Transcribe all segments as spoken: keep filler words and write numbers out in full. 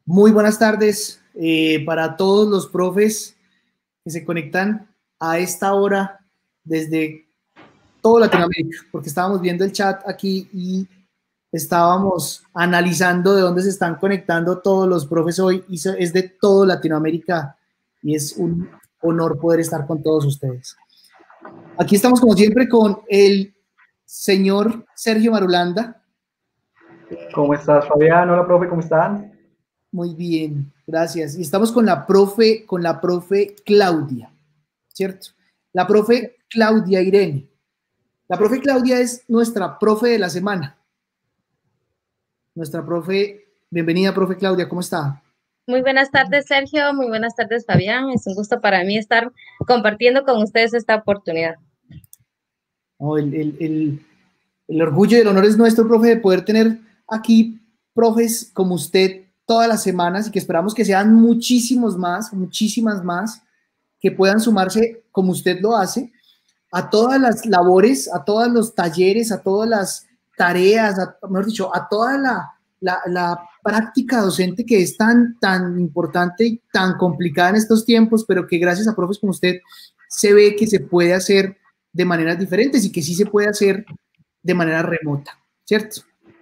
Muy buenas tardes eh, para todos los profes que se conectan a esta hora desde toda Latinoamérica, porque estábamos viendo el chat aquí y estábamos analizando de dónde se están conectando todos los profes hoy, y es de toda Latinoamérica y es un honor poder estar con todos ustedes. Aquí estamos como siempre con el señor Sergio Marulanda. ¿Cómo estás, Fabián? Hola, profe, ¿cómo están? Muy bien, gracias. Y estamos con la profe, con la profe Claudia, ¿cierto? La profe Claudia Irene. La profe Claudia es nuestra profe de la semana. Nuestra profe, bienvenida, profe Claudia, ¿cómo está? Muy buenas tardes, Sergio. Muy buenas tardes, Fabián. Es un gusto para mí estar compartiendo con ustedes esta oportunidad. Oh, el, el, el, el orgullo y el honor es nuestro, profe, de poder tener aquí profes como usted todas las semanas y que esperamos que sean muchísimos más, muchísimas más, que puedan sumarse, como usted lo hace, a todas las labores, a todos los talleres, a todas las tareas, a, mejor dicho, a toda la, la, la práctica docente que es tan, tan importante y tan complicada en estos tiempos, pero que gracias a profes como usted se ve que se puede hacer de maneras diferentes y que sí se puede hacer de manera remota, ¿cierto?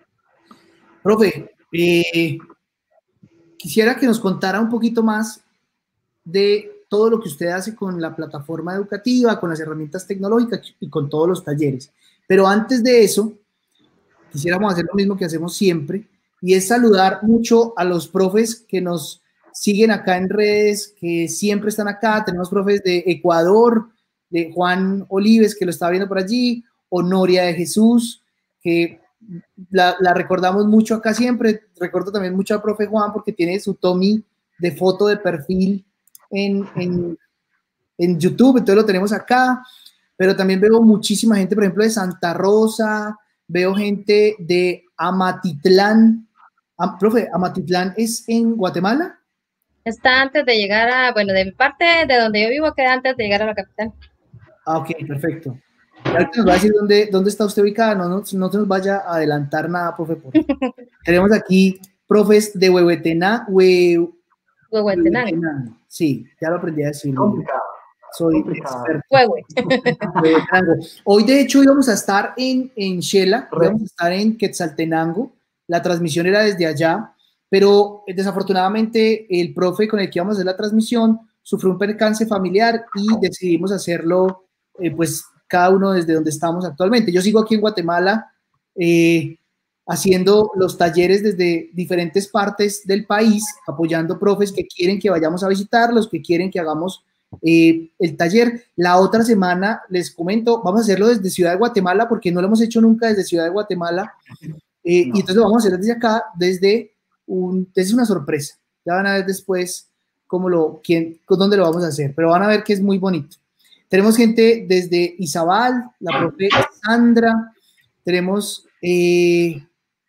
Profe, eh, quisiera que nos contara un poquito más de todo lo que usted hace con la plataforma educativa, con las herramientas tecnológicas y con todos los talleres. Pero antes de eso, quisiéramos hacer lo mismo que hacemos siempre, y es saludar mucho a los profes que nos siguen acá en redes, que siempre están acá. Tenemos profes de Ecuador, de Juan Olives, que lo está viendo por allí, Honoria de Jesús, que la, la recordamos mucho acá siempre. Recuerdo también mucho al profe Juan porque tiene su Tommy de foto de perfil en, en, en YouTube, entonces lo tenemos acá, pero también veo muchísima gente, por ejemplo, de Santa Rosa, veo gente de Amatitlán. Am, profe, ¿Amatitlán es en Guatemala? Está antes de llegar a, bueno, de mi parte, de donde yo vivo, queda antes de llegar a la capital. Ah, ok, perfecto. Ahorita nos va a decir dónde, dónde está usted ubicada, no, no, no se nos vaya a adelantar nada, profe. Por tenemos aquí profes de Huehuetená, Hue, Huehuetenango. Sí, ya lo aprendí a decir. Complicado. Soy Complicado. experto. Hoy, de hecho, íbamos a estar en, en Xela, íbamos a estar en Quetzaltenango. La transmisión era desde allá, pero desafortunadamente el profe con el que íbamos a hacer la transmisión sufrió un percance familiar y decidimos hacerlo, eh, pues, cada uno desde donde estamos actualmente. Yo sigo aquí en Guatemala, eh, haciendo los talleres desde diferentes partes del país, apoyando profes que quieren que vayamos a visitarlos, que quieren que hagamos eh, el taller. La otra semana, les comento, vamos a hacerlo desde Ciudad de Guatemala, porque no lo hemos hecho nunca desde Ciudad de Guatemala, eh, no. Y entonces lo vamos a hacer desde acá, desde, un, desde una sorpresa. Ya van a ver después cómo lo, quién, dónde lo vamos a hacer, pero van a ver que es muy bonito. Tenemos gente desde Izabal, la profe Sandra, tenemos eh,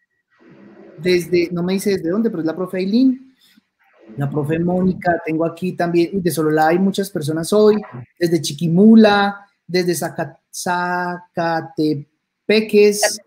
desde, no me dice desde dónde, pero es la profe Aileen, la profe Mónica, tengo aquí también, de Sololá hay muchas personas hoy, desde Chiquimula, desde Zacat Zacatepeques,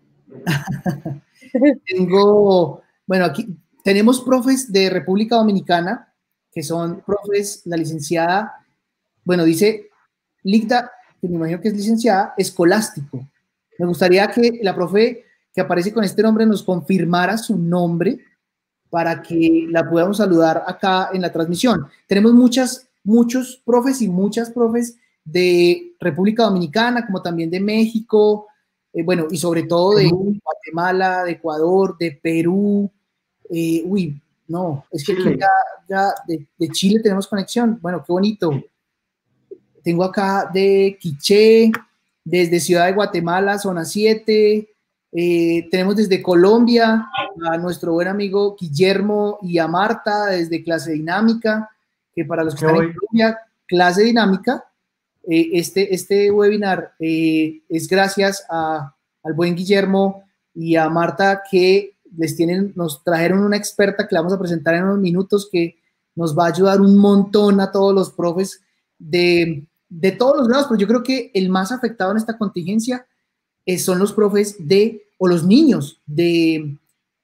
tengo, bueno, aquí tenemos profes de República Dominicana, que son profes, la licenciada, bueno, dice Ligda, que me imagino que es licenciada, Escolástico. Me gustaría que la profe que aparece con este nombre nos confirmara su nombre para que la podamos saludar acá en la transmisión. Tenemos muchas, muchos profes y muchas profes de República Dominicana, como también de México, eh, bueno, y sobre todo de Guatemala, de Ecuador, de Perú, eh, uy, no, es que aquí ya, ya de, de Chile tenemos conexión, bueno, qué bonito. Tengo acá de Quiché, desde Ciudad de Guatemala, zona siete, eh, tenemos desde Colombia a nuestro buen amigo Guillermo y a Marta desde Clase Dinámica, que para los que están en Colombia, Clase Dinámica, eh, este, este webinar eh, es gracias a, al buen Guillermo y a Marta, que les tienen, nos trajeron una experta que la vamos a presentar en unos minutos, que nos va a ayudar un montón a todos los profes de, de todos los grados, pero yo creo que el más afectado en esta contingencia eh, son los profes de, o los niños de,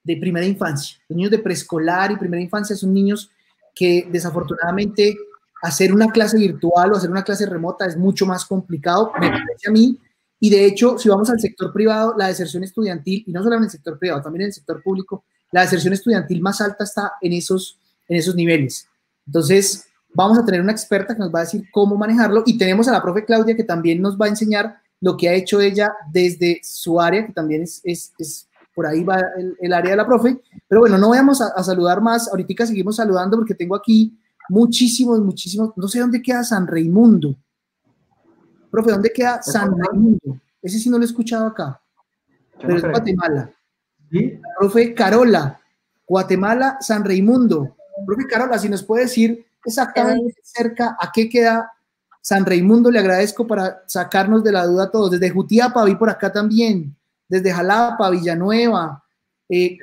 de primera infancia. Los niños de preescolar y primera infancia son niños que desafortunadamente hacer una clase virtual o hacer una clase remota es mucho más complicado, me parece a mí, y de hecho, si vamos al sector privado, la deserción estudiantil, y no solo en el sector privado, también en el sector público, la deserción estudiantil más alta está en esos, en esos niveles. Entonces, vamos a tener una experta que nos va a decir cómo manejarlo, y tenemos a la profe Claudia que también nos va a enseñar lo que ha hecho ella desde su área, que también es, es, es por ahí va el, el área de la profe. Pero bueno, no vayamos a, a saludar más, ahorita seguimos saludando porque tengo aquí muchísimos, muchísimos, no sé dónde queda San Raimundo. Profe, ¿dónde queda San Raimundo? Ese sí no lo he escuchado acá, pero es Guatemala. ¿Sí? Profe Carola, Guatemala, San Raimundo. Profe Carola, si nos puede decir exactamente cerca a qué queda San Raimundo, le agradezco para sacarnos de la duda a todos. Desde Jutiapa, vi por acá también, desde Jalapa, Villanueva, eh,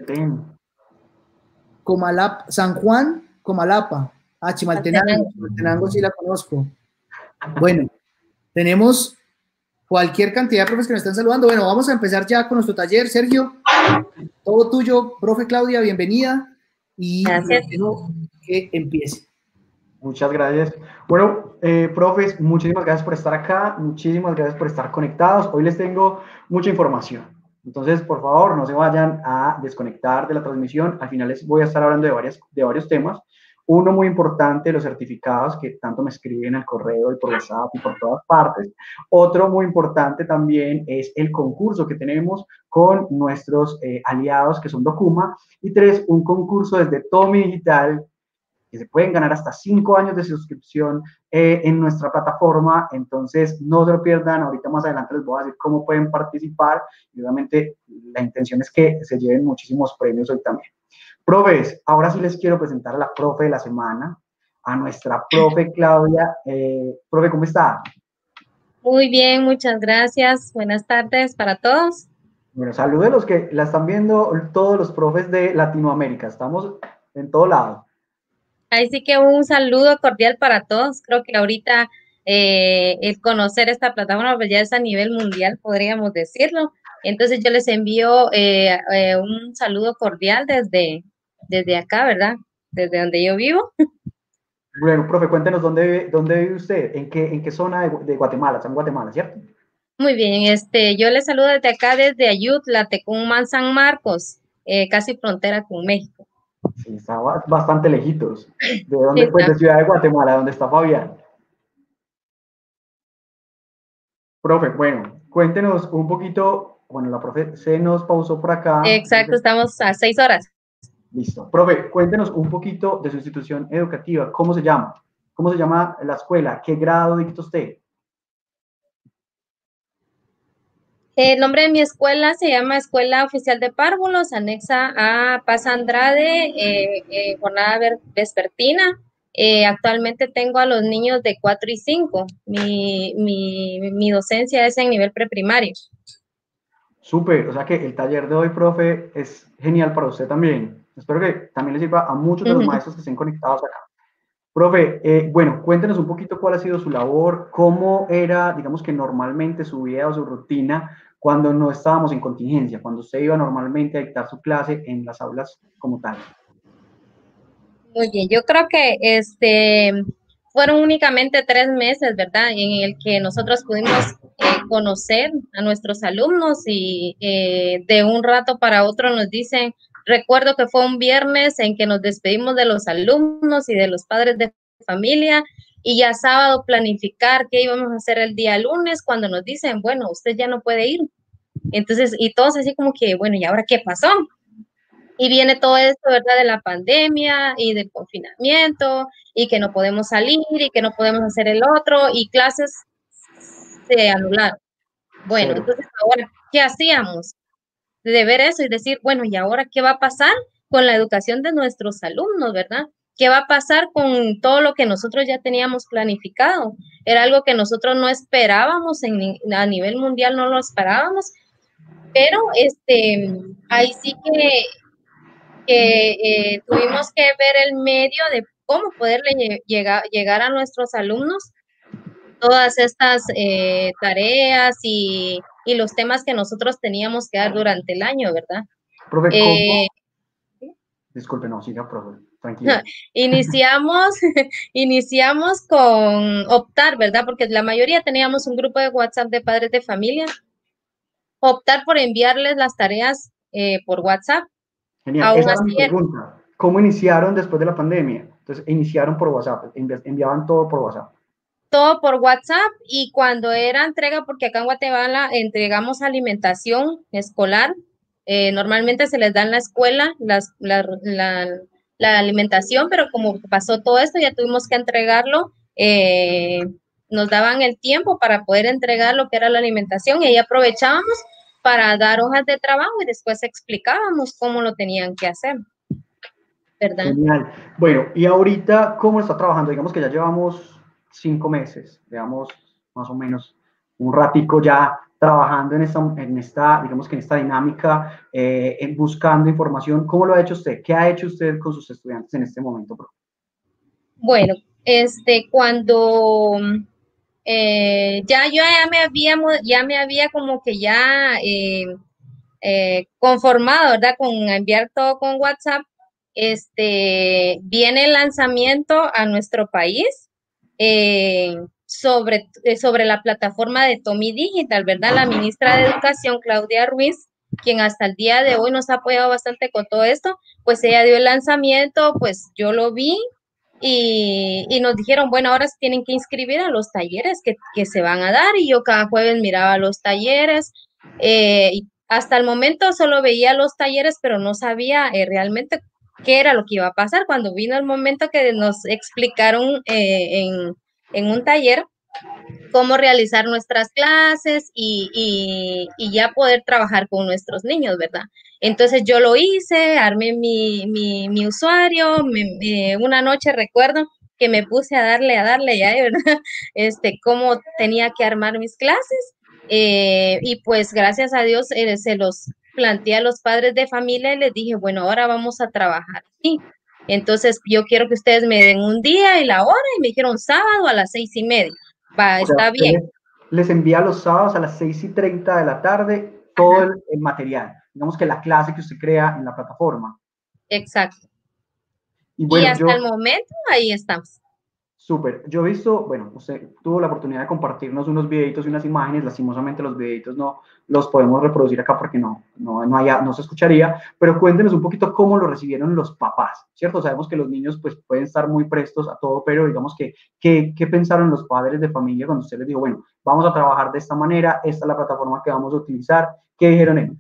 Comalapa, San Juan, Comalapa, ah, Chimaltenango, Chimaltenango sí la conozco. Bueno, tenemos cualquier cantidad de profes que nos están saludando. Bueno, vamos a empezar ya con nuestro taller. Sergio, todo tuyo. Profe Claudia, bienvenida. Y quiero que empiece. Muchas gracias. Bueno, eh, profes, muchísimas gracias por estar acá. Muchísimas gracias por estar conectados. Hoy les tengo mucha información. Entonces, por favor, no se vayan a desconectar de la transmisión. Al final les voy a estar hablando de, varias, de varios temas. Uno muy importante, los certificados que tanto me escriben al correo y por WhatsApp y por todas partes. Otro muy importante también es el concurso que tenemos con nuestros eh, aliados que son Documa. Y tres, un concurso desde Tomi Digital que se pueden ganar hasta cinco años de suscripción eh, en nuestra plataforma. Entonces, no se lo pierdan. Ahorita más adelante les voy a decir cómo pueden participar. Y obviamente, la intención es que se lleven muchísimos premios hoy también. Profes, ahora sí les quiero presentar a la profe de la semana, a nuestra profe Claudia. Eh, profe, ¿cómo está? Muy bien, muchas gracias. Buenas tardes para todos. Bueno, saludos a los que la están viendo, todos los profes de Latinoamérica. Estamos en todo lado. Ahí sí que un saludo cordial para todos. Creo que ahorita eh, el conocer esta plataforma pues ya es a nivel mundial, podríamos decirlo. Entonces yo les envío eh, eh, un saludo cordial desde, desde acá, ¿verdad? Desde donde yo vivo. Bueno, profe, cuéntenos dónde vive, dónde vive usted, en qué, en qué zona de, de Guatemala, está en Guatemala, ¿cierto? Muy bien, este, yo les saludo desde acá, desde Ayutla, Tecumán, San Marcos, eh, casi frontera con México. Sí, está bastante lejitos. ¿De dónde? Pues de Ciudad de Guatemala, donde está Fabián. Profe, bueno, cuéntenos un poquito, bueno, la profe se nos pausó por acá. Exacto, estamos a seis horas. Listo. Profe, cuéntenos un poquito de su institución educativa, ¿cómo se llama? ¿Cómo se llama la escuela? ¿Qué grado dicta usted? El nombre de mi escuela se llama Escuela Oficial de Párvulos, anexa a Paz Andrade, eh, eh, jornada vespertina. Eh, actualmente tengo a los niños de cuatro y cinco. Mi, mi, mi docencia es en nivel preprimario. Súper, o sea que el taller de hoy, profe, es genial para usted también. Espero que también le sirva a muchos de los uh-huh. maestros que estén conectados acá. Profe, eh, bueno, cuéntenos un poquito cuál ha sido su labor, cómo era, digamos que normalmente su vida o su rutina cuando no estábamos en contingencia, cuando usted iba normalmente a dictar su clase en las aulas como tal. Muy bien, yo creo que este, fueron únicamente tres meses, ¿verdad? En el que nosotros pudimos eh, conocer a nuestros alumnos y eh, de un rato para otro nos dicen, recuerdo que fue un viernes en que nos despedimos de los alumnos y de los padres de familia y ya sábado planificar qué íbamos a hacer el día lunes cuando nos dicen, bueno, usted ya no puede ir. Entonces, y todos así como que, bueno, ¿y ahora qué pasó? Y viene todo esto, ¿verdad? De la pandemia y del confinamiento y que no podemos salir y que no podemos hacer el otro y clases se anularon. Bueno, sí. Entonces ahora, ¿qué hacíamos? De ver eso y decir, bueno, ¿y ahora qué va a pasar con la educación de nuestros alumnos, verdad? ¿Qué va a pasar con todo lo que nosotros ya teníamos planificado? Era algo que nosotros no esperábamos, en, a nivel mundial no lo esperábamos, pero este, ahí sí que que eh, tuvimos que ver el medio de cómo poderle llegar, llegar a nuestros alumnos todas estas eh, tareas y, y los temas que nosotros teníamos que dar durante el año, ¿verdad? Profe, eh, Disculpe, no, siga, profe, tranquilo. Iniciamos, iniciamos con optar, ¿verdad? Porque la mayoría teníamos un grupo de WhatsApp de padres de familia. Optar por enviarles las tareas eh, por WhatsApp. Genial, Aún esa era mi así, pregunta. ¿Cómo iniciaron después de la pandemia? Entonces, iniciaron por WhatsApp, envi- enviaban todo por WhatsApp. todo por WhatsApp y cuando era entrega, porque acá en Guatemala entregamos alimentación escolar, eh, normalmente se les da en la escuela las, la, la, la alimentación, pero como pasó todo esto, ya tuvimos que entregarlo, eh, nos daban el tiempo para poder entregar lo que era la alimentación y ahí aprovechábamos para dar hojas de trabajo y después explicábamos cómo lo tenían que hacer, ¿verdad? Genial. Bueno, y ahorita, ¿cómo está trabajando? Digamos que ya llevamos cinco meses, digamos, más o menos, un ratico ya trabajando en esta, en esta digamos que en esta dinámica, eh, en buscando información. ¿Cómo lo ha hecho usted? ¿Qué ha hecho usted con sus estudiantes en este momento, profe? Bueno, este, cuando eh, ya yo ya me había, mo- ya me había como que ya eh, eh, conformado, ¿verdad? Con enviar todo con WhatsApp, este, viene el lanzamiento a nuestro país eh, sobre, eh, sobre la plataforma de Tomi Digital, ¿verdad? La ministra de Educación, Claudia Ruiz, quien hasta el día de hoy nos ha apoyado bastante con todo esto, pues ella dio el lanzamiento, pues yo lo vi y, y nos dijeron, bueno, ahora se tienen que inscribir a los talleres que, que se van a dar y yo cada jueves miraba los talleres. Eh, y hasta el momento solo veía los talleres, pero no sabía eh, realmente qué era lo que iba a pasar. Cuando vino el momento que nos explicaron eh, en, en un taller cómo realizar nuestras clases y, y, y, ya poder trabajar con nuestros niños, ¿verdad? Entonces yo lo hice, armé mi, mi, mi usuario, me, me, una noche recuerdo que me puse a darle, a darle ya, ¿verdad? Este, cómo tenía que armar mis clases eh, y pues gracias a Dios eh, se los planteé a los padres de familia y les dije, bueno, ahora vamos a trabajar así. Entonces yo quiero que ustedes me den un día y la hora y me dijeron sábado a las seis y media. Va, O sea, está usted bien. les, les envía los sábados a las seis y treinta de la tarde todo el, el material, digamos que la clase que usted crea en la plataforma. Exacto. Y Y bueno, hasta el yo, momento ahí estamos. súper. Yo he visto, bueno, usted tuvo la oportunidad de compartirnos unos videitos y unas imágenes. Lastimosamente los videitos no los podemos reproducir acá porque no, no, no, haya, no se escucharía. Pero cuéntenos un poquito cómo lo recibieron los papás, ¿cierto? Sabemos que los niños pues pueden estar muy prestos a todo, pero digamos que, ¿qué, qué pensaron los padres de familia cuando usted les dijo, bueno, vamos a trabajar de esta manera, esta es la plataforma que vamos a utilizar? ¿Qué dijeron ellos?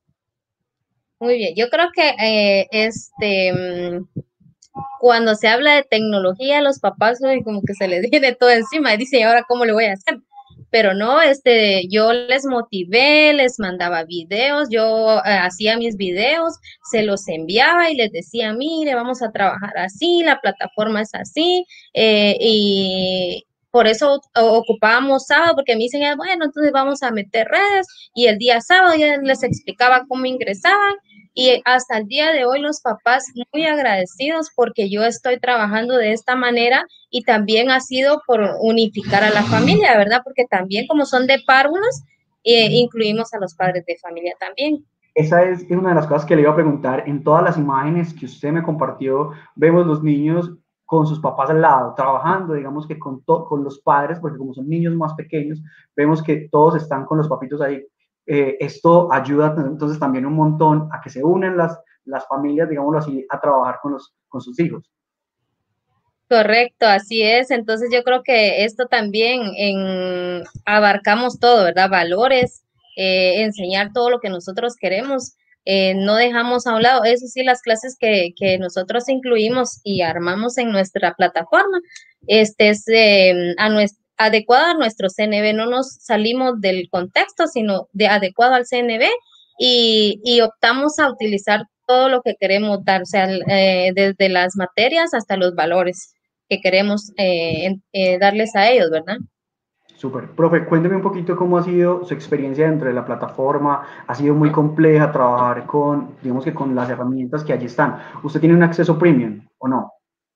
Muy bien, yo creo que eh, este cuando se habla de tecnología, los papás uy, como que se les viene todo encima y dicen, ¿y ahora cómo le voy a hacer? Pero no, este, yo les motivé, les mandaba videos, yo eh, hacía mis videos, se los enviaba y les decía, mire, vamos a trabajar así, la plataforma es así, eh, y por eso ocupábamos sábado, porque me dicen, bueno, entonces vamos a meter redes, y el día sábado ya les explicaba cómo ingresaban, y hasta el día de hoy los papás muy agradecidos porque yo estoy trabajando de esta manera y también ha sido por unificar a la familia, ¿verdad? Porque también como son de párvulos, eh, incluimos a los padres de familia también. Esa es una de las cosas que le iba a preguntar. En todas las imágenes que usted me compartió, vemos los niños con sus papás al lado, trabajando, digamos que con, con los padres, porque como son niños más pequeños, vemos que todos están con los papitos ahí. Eh, esto ayuda entonces también un montón a que se unen las, las familias, digámoslo así, a trabajar con, los, con sus hijos. Correcto, así es. Entonces yo creo que esto también en, abarcamos todo, ¿verdad? Valores, eh, enseñar todo lo que nosotros queremos. Eh, no dejamos a un lado, eso sí, las clases que, que nosotros incluimos y armamos en nuestra plataforma, este es eh, a nuestro, adecuado a nuestro C N B, no nos salimos del contexto, sino de adecuado al C N B y, y optamos a utilizar todo lo que queremos dar, o sea, eh, desde las materias hasta los valores que queremos eh, eh, darles a ellos, ¿verdad? Súper. Profe, cuénteme un poquito cómo ha sido su experiencia dentro de la plataforma. Ha sido muy compleja trabajar con, digamos que con las herramientas que allí están. ¿Usted tiene un acceso premium o no?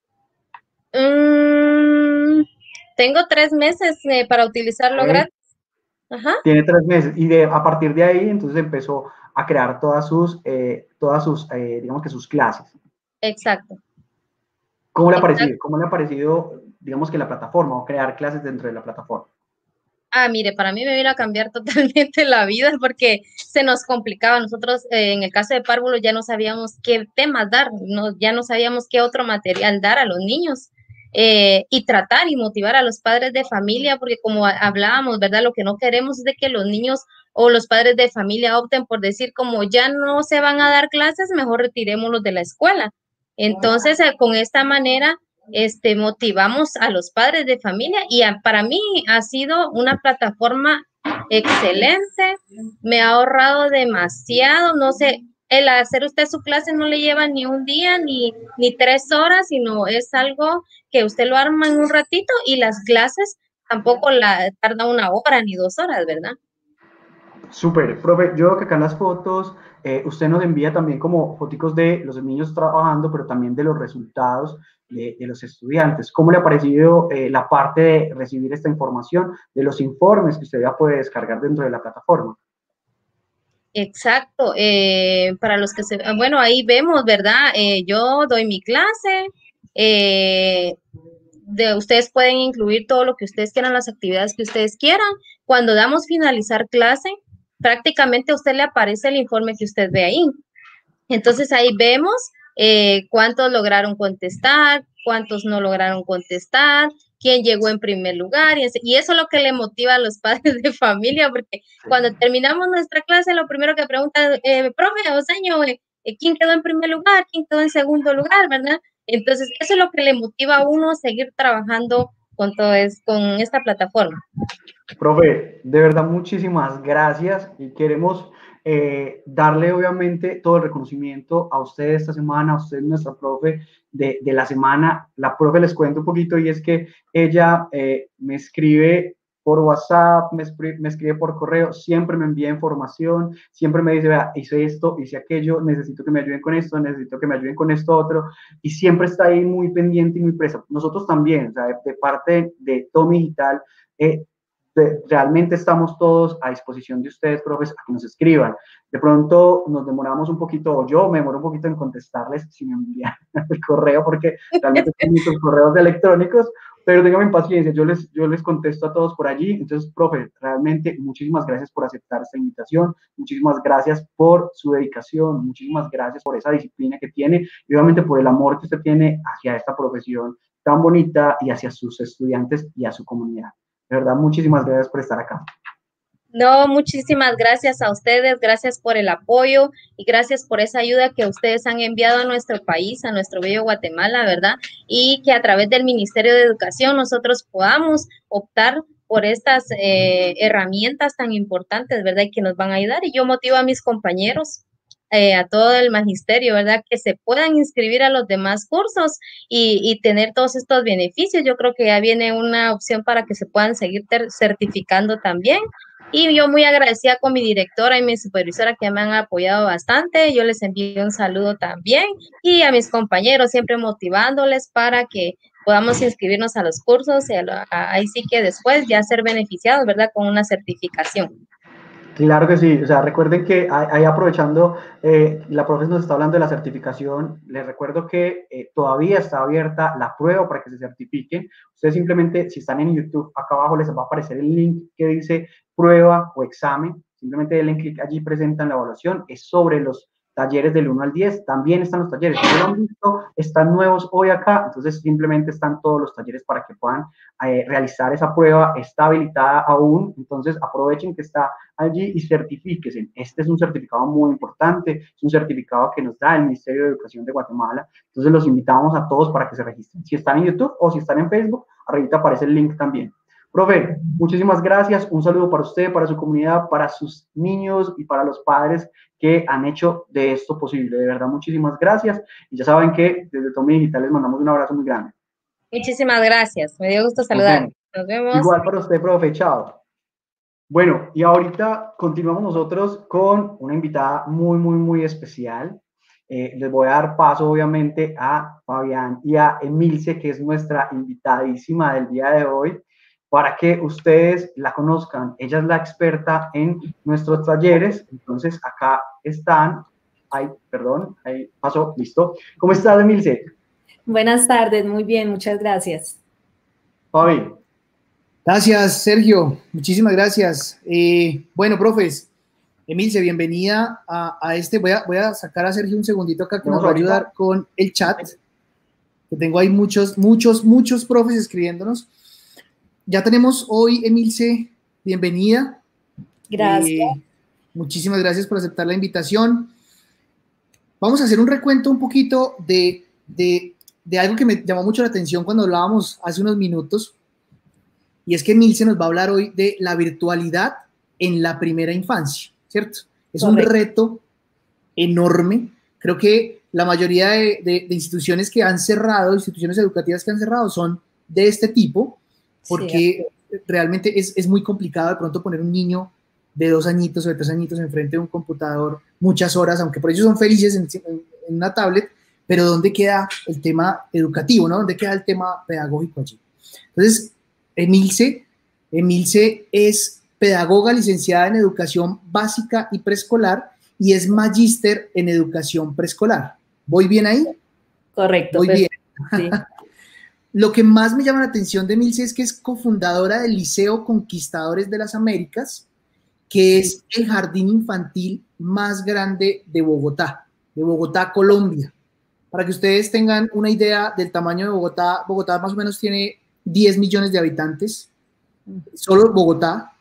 Mm, tengo tres meses eh, para utilizarlo Okay. gratis. Ajá. Tiene tres meses y de, a partir de ahí entonces empezó a crear todas sus, eh, todas sus eh, digamos que sus clases. Exacto. ¿Cómo le ha Exacto. parecido? ¿Cómo le ha parecido, digamos que la plataforma o crear clases dentro de la plataforma? Ah, mire, para mí me vino a cambiar totalmente la vida porque se nos complicaba. Nosotros, eh, en el caso de párvulo, ya no sabíamos qué temas dar, no, ya no sabíamos qué otro material dar a los niños. Eh, y tratar y motivar a los padres de familia, porque como hablábamos, ¿verdad? Lo que no queremos es de que los niños o los padres de familia opten por decir, como ya no se van a dar clases, mejor retirémoslos de la escuela. Entonces, eh, con esta manera este, motivamos a los padres de familia y a, para mí ha sido una plataforma excelente, me ha ahorrado demasiado, no sé, el hacer usted su clase no le lleva ni un día ni, ni tres horas, sino es algo que usted lo arma en un ratito y las clases tampoco la tarda una hora ni dos horas, ¿verdad? Súper, profe, yo veo que acá en las fotos eh, usted nos envía también como foticos de los niños trabajando, pero también de los resultados de, de los estudiantes. ¿Cómo le ha parecido eh, la parte de recibir esta información, de los informes que usted ya puede descargar dentro de la plataforma? Exacto, eh, para los que se, bueno, ahí vemos, ¿verdad? Eh, yo doy mi clase, eh, de, ustedes pueden incluir todo lo que ustedes quieran, las actividades que ustedes quieran. Cuando damos finalizar clase, prácticamente a usted le aparece el informe que usted ve ahí. Entonces ahí vemos eh, cuántos lograron contestar, cuántos no lograron contestar, quién llegó en primer lugar, y, y eso es lo que le motiva a los padres de familia, porque cuando terminamos nuestra clase, lo primero que preguntan, eh, profe o señor, eh, ¿quién quedó en primer lugar? ¿Quién quedó en segundo lugar? ¿Verdad? Entonces, eso es lo que le motiva a uno a seguir trabajando con, todo es, con esta plataforma. Profe, de verdad muchísimas gracias y queremos eh, darle obviamente todo el reconocimiento a usted esta semana, a usted nuestra profe de, de la semana. La profe les cuento un poquito y es que ella eh, me escribe por WhatsApp, me, me escribe por correo, siempre me envía información, siempre me dice, vea, hice esto, hice aquello, necesito que me ayuden con esto, necesito que me ayuden con esto otro, y siempre está ahí muy pendiente y muy presa. Nosotros también, o sea, de, de parte de Tommy Digital, eh, realmente estamos todos a disposición de ustedes, profes, a que nos escriban. De pronto nos demoramos un poquito, o yo me demoro un poquito en contestarles si me envían el correo, porque realmente son muchos correos electrónicos, pero tengan paciencia, yo les, yo les contesto a todos por allí. Entonces, profe, realmente muchísimas gracias por aceptar esta invitación, muchísimas gracias por su dedicación, muchísimas gracias por esa disciplina que tiene y obviamente por el amor que usted tiene hacia esta profesión tan bonita y hacia sus estudiantes y a su comunidad. De verdad, muchísimas gracias por estar acá. No, muchísimas gracias a ustedes, gracias por el apoyo y gracias por esa ayuda que ustedes han enviado a nuestro país, a nuestro bello Guatemala, ¿verdad? Y que a través del Ministerio de Educación nosotros podamos optar por estas eh, herramientas tan importantes, ¿verdad? Y que nos van a ayudar. Y yo motivo a mis compañeros, eh, a todo el magisterio, ¿verdad? Que se puedan inscribir a los demás cursos y, y tener todos estos beneficios. Yo creo que ya viene una opción para que se puedan seguir certificando también. Y yo muy agradecida con mi directora y mi supervisora que me han apoyado bastante. Yo les envío un saludo también y a mis compañeros siempre motivándoles para que podamos inscribirnos a los cursos y a lo, a, ahí sí que después ya ser beneficiados, ¿verdad? Con una certificación. Claro que sí, o sea, recuerden que ahí aprovechando, eh, la profe nos está hablando de la certificación, les recuerdo que eh, todavía está abierta la prueba para que se certifiquen. Ustedes simplemente, si están en YouTube, acá abajo les va a aparecer el link que dice prueba o examen, simplemente denle clic allí, presentan la evaluación, es sobre los talleres del uno al diez, también están los talleres, si no lo han visto, están nuevos hoy acá, entonces simplemente están todos los talleres para que puedan eh, realizar esa prueba, está habilitada aún, entonces aprovechen que está allí y certifíquense. Este es un certificado muy importante, es un certificado que nos da el Ministerio de Educación de Guatemala, entonces los invitamos a todos para que se registren. Si están en YouTube o si están en Facebook, arriba aparece el link también. Profe, muchísimas gracias, un saludo para usted, para su comunidad, para sus niños y para los padres que han hecho de esto posible. De verdad, muchísimas gracias. Y ya saben que desde Tommy Digital les mandamos un abrazo muy grande. Muchísimas gracias, me dio gusto saludar. Nos, Nos vemos. Igual para usted, profe, chao. Bueno, y ahorita continuamos nosotros con una invitada muy, muy, muy especial. Eh, les voy a dar paso, obviamente, a Fabián y a Emilce, que es nuestra invitadísima del día de hoy, para que ustedes la conozcan. Ella es la experta en nuestros talleres, entonces acá están. Ay, perdón, ahí pasó, listo. ¿Cómo estás, Emilce? Buenas tardes, muy bien, muchas gracias. Fabi. Gracias, Sergio. Muchísimas gracias. Eh, bueno, profes, Emilce, bienvenida a, a este. Voy a, voy a sacar a Sergio un segundito acá que nos va a ayudar con el chat. Que tengo ahí muchos, muchos, muchos profes escribiéndonos. Ya tenemos hoy, Emilce, bienvenida. Gracias. Eh, muchísimas gracias por aceptar la invitación. Vamos a hacer un recuento un poquito de, de, de algo que me llamó mucho la atención cuando hablábamos hace unos minutos, y es que Emilce nos va a hablar hoy de la virtualidad en la primera infancia, ¿cierto? Es Correcto. Un reto enorme. Creo que la mayoría de, de, de instituciones que han cerrado, instituciones educativas que han cerrado, son de este tipo, porque sí, realmente es, es muy complicado de pronto poner un niño de dos añitos o de tres añitos enfrente de un computador muchas horas, aunque por ellos son felices en, en, en una tablet, pero ¿dónde queda el tema educativo, no? ¿Dónde queda el tema pedagógico allí? Entonces, Emilce, Emilce es pedagoga licenciada en educación básica y preescolar y es magíster en educación preescolar. ¿Voy bien ahí? Correcto. Voy bien. Sí. Lo que más me llama la atención de Emilce es que es cofundadora del Liceo Conquistadores de las Américas, que es el jardín infantil más grande de Bogotá, de Bogotá, Colombia. Para que ustedes tengan una idea del tamaño de Bogotá, Bogotá más o menos tiene diez millones de habitantes, solo Bogotá,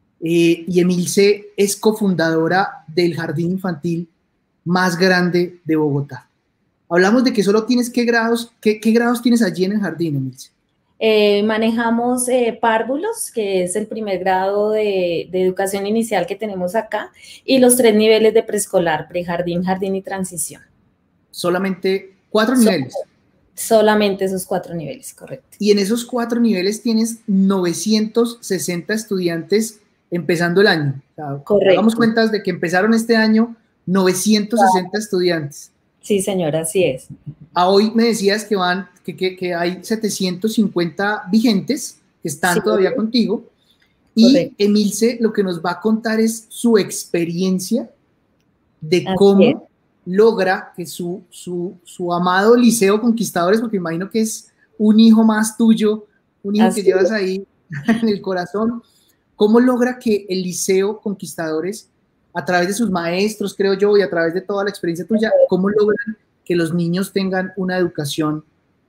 eh, y Emilce es cofundadora del jardín infantil más grande de Bogotá. Hablamos de que solo tienes, ¿qué grados, qué, qué grados tienes allí en el jardín, Emilce? Eh, manejamos eh, párvulos, que es el primer grado de, de educación inicial que tenemos acá, y los tres niveles de preescolar, prejardín, jardín y transición. Solamente cuatro Sol niveles. Solamente esos cuatro niveles, correcto. Y en esos cuatro niveles tienes novecientos sesenta estudiantes empezando el año. O sea, correcto. Hagamos cuentas de que empezaron este año novecientos sesenta claro. estudiantes. Sí, señora, así es. A hoy me decías que van, que, que, que hay setecientos cincuenta vigentes que están sí, todavía contigo. Y correcto. Emilce lo que nos va a contar es su experiencia de así cómo es. Logra que su, su, su amado Liceo Conquistadores, porque imagino que es un hijo más tuyo, un hijo así que llevas ahí en el corazón, cómo logra que el Liceo Conquistadores, a través de sus maestros, creo yo, y a través de toda la experiencia tuya, cómo logran que los niños tengan una educación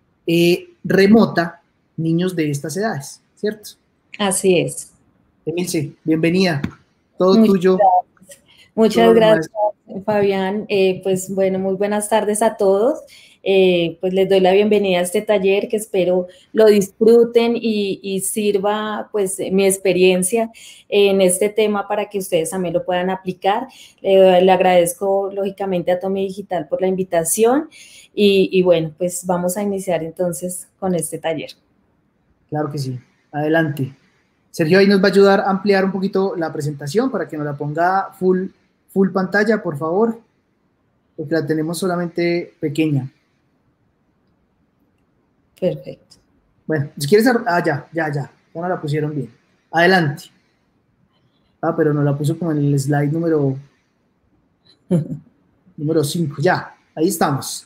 eh, remota, niños de estas edades, ¿cierto? Así es. Emilce, bienvenida, todo Muchas tuyo. Gracias. Muchas todo gracias, Fabián. Eh, pues bueno, muy buenas tardes a todos. Eh, pues les doy la bienvenida a este taller que espero lo disfruten y, y sirva pues mi experiencia en este tema para que ustedes también lo puedan aplicar. Eh, le agradezco lógicamente a Tomi Digital por la invitación y, y bueno, pues vamos a iniciar entonces con este taller. Claro que sí, adelante. Sergio ahí nos va a ayudar a ampliar un poquito la presentación para que nos la ponga full, full pantalla, por favor, porque la tenemos solamente pequeña. Perfecto. Bueno, si quieres, ah, ya, ya, ya, ya no la pusieron bien. Adelante. Ah, pero nos la puso como en el slide número número cinco, ya, ahí estamos.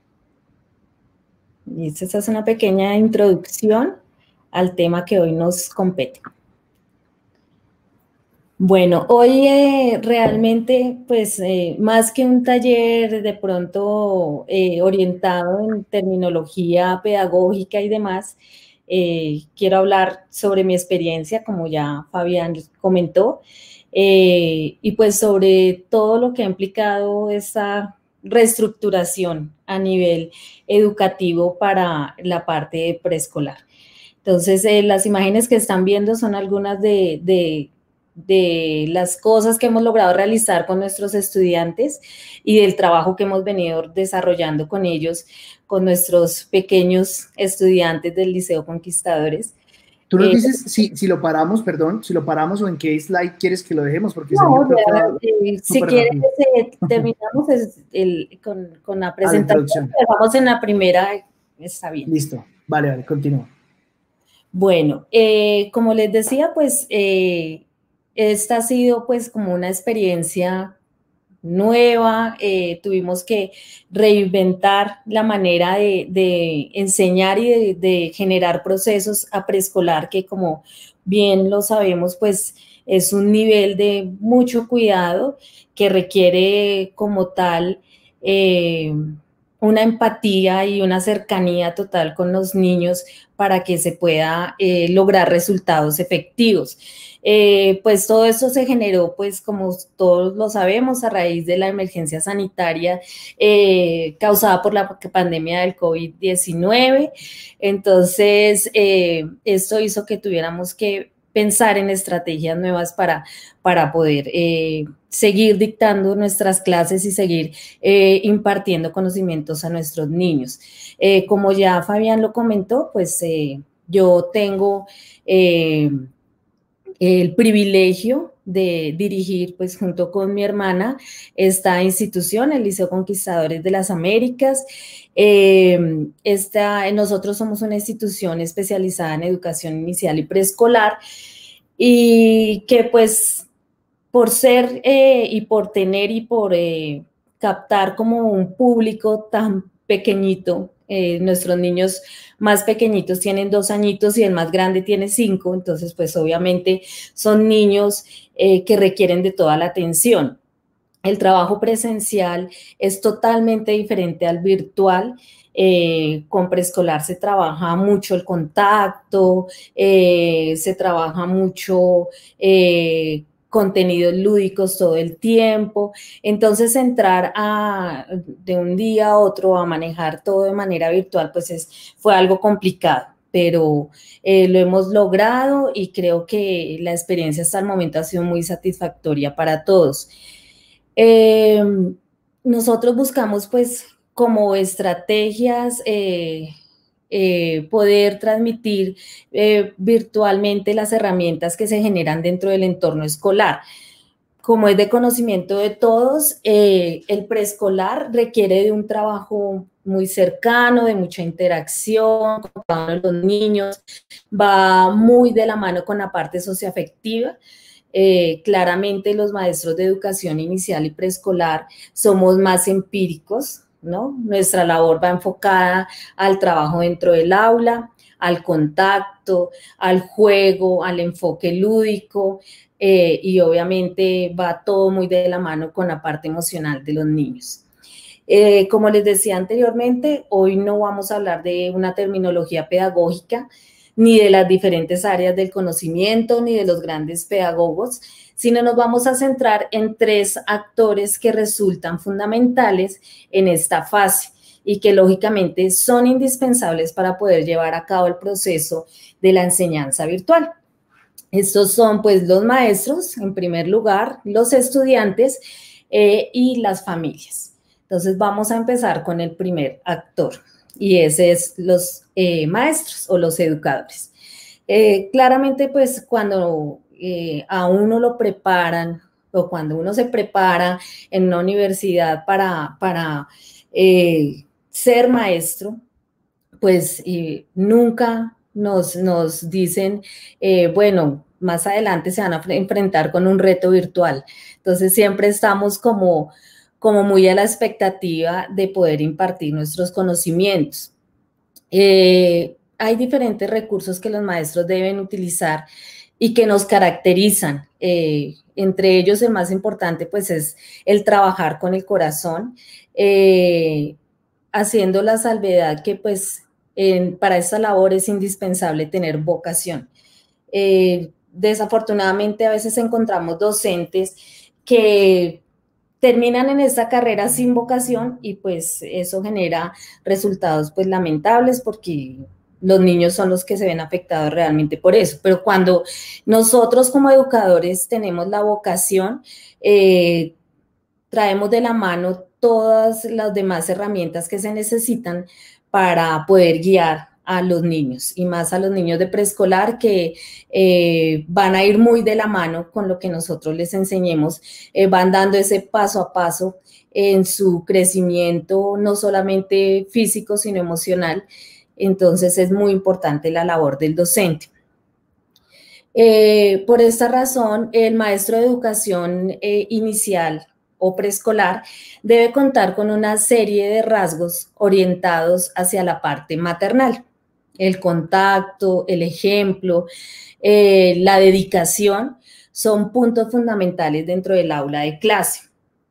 Y esta es una pequeña introducción al tema que hoy nos compete. Bueno, hoy eh, realmente, pues, eh, más que un taller de pronto eh, orientado en terminología pedagógica y demás, eh, quiero hablar sobre mi experiencia, como ya Fabián comentó, eh, y pues sobre todo lo que ha implicado esta reestructuración a nivel educativo para la parte preescolar. Entonces, eh, las imágenes que están viendo son algunas de... de de las cosas que hemos logrado realizar con nuestros estudiantes y del trabajo que hemos venido desarrollando con ellos, con nuestros pequeños estudiantes del Liceo Conquistadores. Tú nos eh, dices si, si lo paramos, perdón, si lo paramos o en qué slide quieres que lo dejemos, porque no, ya, eh, si quieres eh, terminamos el, el, con, con la presentación, vamos en la primera, está bien. Listo, vale, vale, continúa. Bueno, eh, como les decía, pues... Eh, esta ha sido pues como una experiencia nueva, eh, tuvimos que reinventar la manera de, de enseñar y de, de generar procesos a preescolar que, como bien lo sabemos, pues es un nivel de mucho cuidado que requiere como tal eh, una empatía y una cercanía total con los niños para que se pueda eh, lograr resultados efectivos. Eh, pues todo esto se generó, pues como todos lo sabemos, a raíz de la emergencia sanitaria eh, causada por la pandemia del COVID diecinueve. Entonces, eh, esto hizo que tuviéramos que pensar en estrategias nuevas para, para poder eh, seguir dictando nuestras clases y seguir eh, impartiendo conocimientos a nuestros niños. Eh, como ya Fabián lo comentó, pues eh, yo tengo eh, el privilegio de dirigir, pues junto con mi hermana, esta institución, el Liceo Conquistadores de las Américas. Eh, esta, nosotros somos una institución especializada en educación inicial y preescolar y que pues por ser eh, y por tener y por eh, captar como un público tan pequeñito, eh, nuestros niños más pequeñitos tienen dos añitos y el más grande tiene cinco, entonces pues obviamente son niños eh, que requieren de toda la atención. El trabajo presencial es totalmente diferente al virtual. Eh, con preescolar se trabaja mucho el contacto, eh, se trabaja mucho eh, contenidos lúdicos todo el tiempo. Entonces, entrar a, de un día a otro a manejar todo de manera virtual, pues es, fue algo complicado, pero eh, lo hemos logrado y creo que la experiencia hasta el momento ha sido muy satisfactoria para todos. Eh, nosotros buscamos pues como estrategias eh, eh, poder transmitir eh, virtualmente las herramientas que se generan dentro del entorno escolar. Como es de conocimiento de todos, eh, el preescolar requiere de un trabajo muy cercano, de mucha interacción con cada uno de los niños, va muy de la mano con la parte socioafectiva. Eh, claramente los maestros de educación inicial y preescolar somos más empíricos, ¿no? Nuestra labor va enfocada al trabajo dentro del aula, al contacto, al juego, al enfoque lúdico eh, y obviamente va todo muy de la mano con la parte emocional de los niños. Eh, como les decía anteriormente, hoy no vamos a hablar de una terminología pedagógica, ni de las diferentes áreas del conocimiento, ni de los grandes pedagogos, sino nos vamos a centrar en tres actores que resultan fundamentales en esta fase y que lógicamente son indispensables para poder llevar a cabo el proceso de la enseñanza virtual. Estos son pues los maestros, en primer lugar, los estudiantes eh, y las familias. Entonces vamos a empezar con el primer actor. Y ese es los eh, maestros o los educadores. Eh, claramente, pues, cuando eh, a uno lo preparan o cuando uno se prepara en una universidad para, para eh, ser maestro, pues eh, nunca nos, nos dicen, eh, bueno, más adelante se van a enfrentar con un reto virtual. Entonces, siempre estamos como... como muy a la expectativa de poder impartir nuestros conocimientos. Eh, hay diferentes recursos que los maestros deben utilizar y que nos caracterizan. Eh, entre ellos, el más importante, pues, es el trabajar con el corazón, eh, haciendo la salvedad que, pues, en, para esta labor es indispensable tener vocación. Eh, desafortunadamente, a veces encontramos docentes que terminan en esta carrera sin vocación y pues eso genera resultados pues lamentables porque los niños son los que se ven afectados realmente por eso. Pero cuando nosotros como educadores tenemos la vocación, eh, traemos de la mano todas las demás herramientas que se necesitan para poder guiar a los niños y más a los niños de preescolar que eh, van a ir muy de la mano con lo que nosotros les enseñemos, eh, van dando ese paso a paso en su crecimiento, no solamente físico, sino emocional. Entonces es muy importante la labor del docente. Eh, por esta razón, el maestro de educación eh, inicial o preescolar debe contar con una serie de rasgos orientados hacia la parte maternal. El contacto, el ejemplo, eh, la dedicación son puntos fundamentales dentro del aula de clase.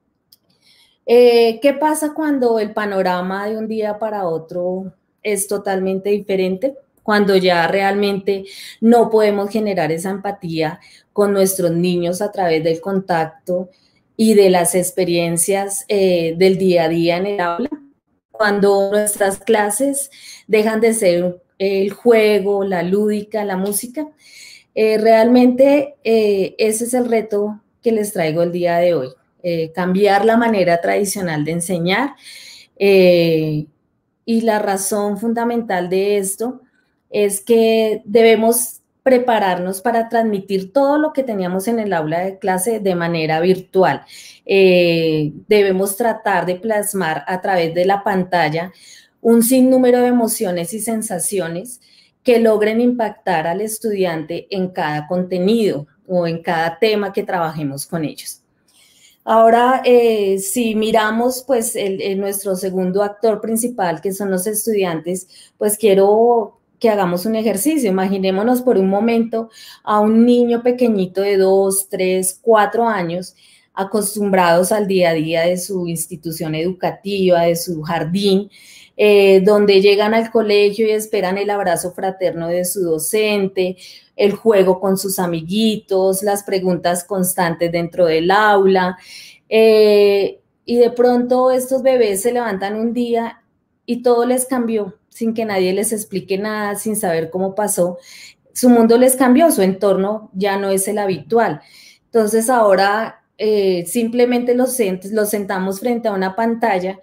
Eh, ¿Qué pasa cuando el panorama de un día para otro es totalmente diferente? Cuando ya realmente no podemos generar esa empatía con nuestros niños a través del contacto y de las experiencias eh, del día a día en el aula. Cuando nuestras clases dejan de ser el juego, la lúdica, la música. Eh, realmente eh, ese es el reto que les traigo el día de hoy. Eh, cambiar la manera tradicional de enseñar eh, y la razón fundamental de esto es que debemos prepararnos para transmitir todo lo que teníamos en el aula de clase de manera virtual. Eh, debemos tratar de plasmar a través de la pantalla un sinnúmero de emociones y sensaciones que logren impactar al estudiante en cada contenido o en cada tema que trabajemos con ellos. Ahora, eh, si miramos pues el, el, nuestro segundo actor principal, que son los estudiantes, pues quiero que hagamos un ejercicio. Imaginémonos por un momento a un niño pequeñito de dos, tres, cuatro años, acostumbrados al día a día de su institución educativa, de su jardín, eh, donde llegan al colegio y esperan el abrazo fraterno de su docente, el juego con sus amiguitos, las preguntas constantes dentro del aula, eh, y de pronto estos bebés se levantan un día y todo les cambió, sin que nadie les explique nada, sin saber cómo pasó. Su mundo les cambió, su entorno ya no es el habitual. Entonces ahora eh, simplemente los, sent los sentamos frente a una pantalla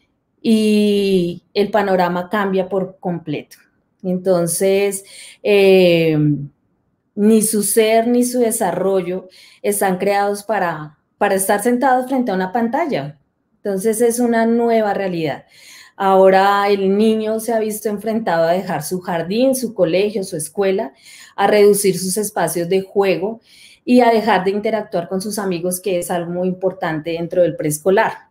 y el panorama cambia por completo. Entonces, eh, ni su ser ni su desarrollo están creados para, para estar sentados frente a una pantalla. Entonces, es una nueva realidad. Ahora el niño se ha visto enfrentado a dejar su jardín, su colegio, su escuela, a reducir sus espacios de juego y a dejar de interactuar con sus amigos, que es algo muy importante dentro del preescolar.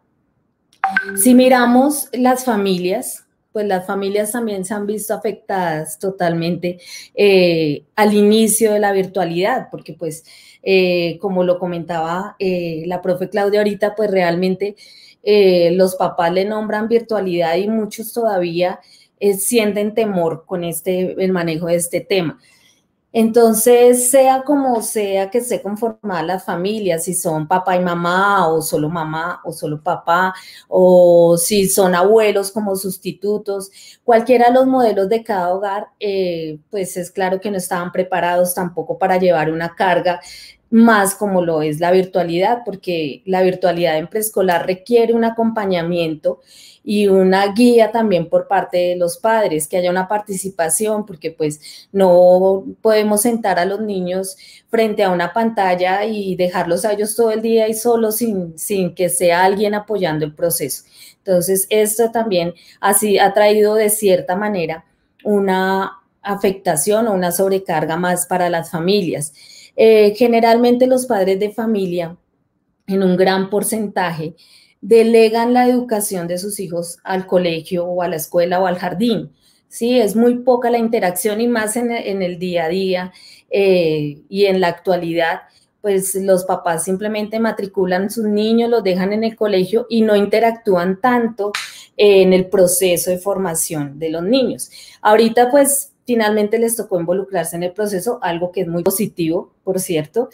Si miramos las familias, pues las familias también se han visto afectadas totalmente eh, al inicio de la virtualidad, porque pues, eh, como lo comentaba eh, la profe Claudia ahorita, pues realmente eh, los papás le nombran virtualidad y muchos todavía eh, sienten temor con este, el manejo de este tema. Entonces, sea como sea que esté conformada la familia, si son papá y mamá, o solo mamá, o solo papá, o si son abuelos como sustitutos, cualquiera de los modelos de cada hogar, eh, pues es claro que no estaban preparados tampoco para llevar una carga más como lo es la virtualidad, porque la virtualidad en preescolar requiere un acompañamiento y una guía también por parte de los padres, que haya una participación, porque pues no podemos sentar a los niños frente a una pantalla y dejarlos a ellos todo el día y solos sin, sin que sea alguien apoyando el proceso. Entonces, esto también así ha traído de cierta manera una afectación o una sobrecarga más para las familias. Eh, generalmente los padres de familia, en un gran porcentaje, delegan la educación de sus hijos al colegio o a la escuela o al jardín. Sí, es muy poca la interacción y más en el, en el día a día eh, y en la actualidad, pues los papás simplemente matriculan a sus niños, los dejan en el colegio y no interactúan tanto eh, en el proceso de formación de los niños. Ahorita pues finalmente les tocó involucrarse en el proceso, algo que es muy positivo, por cierto,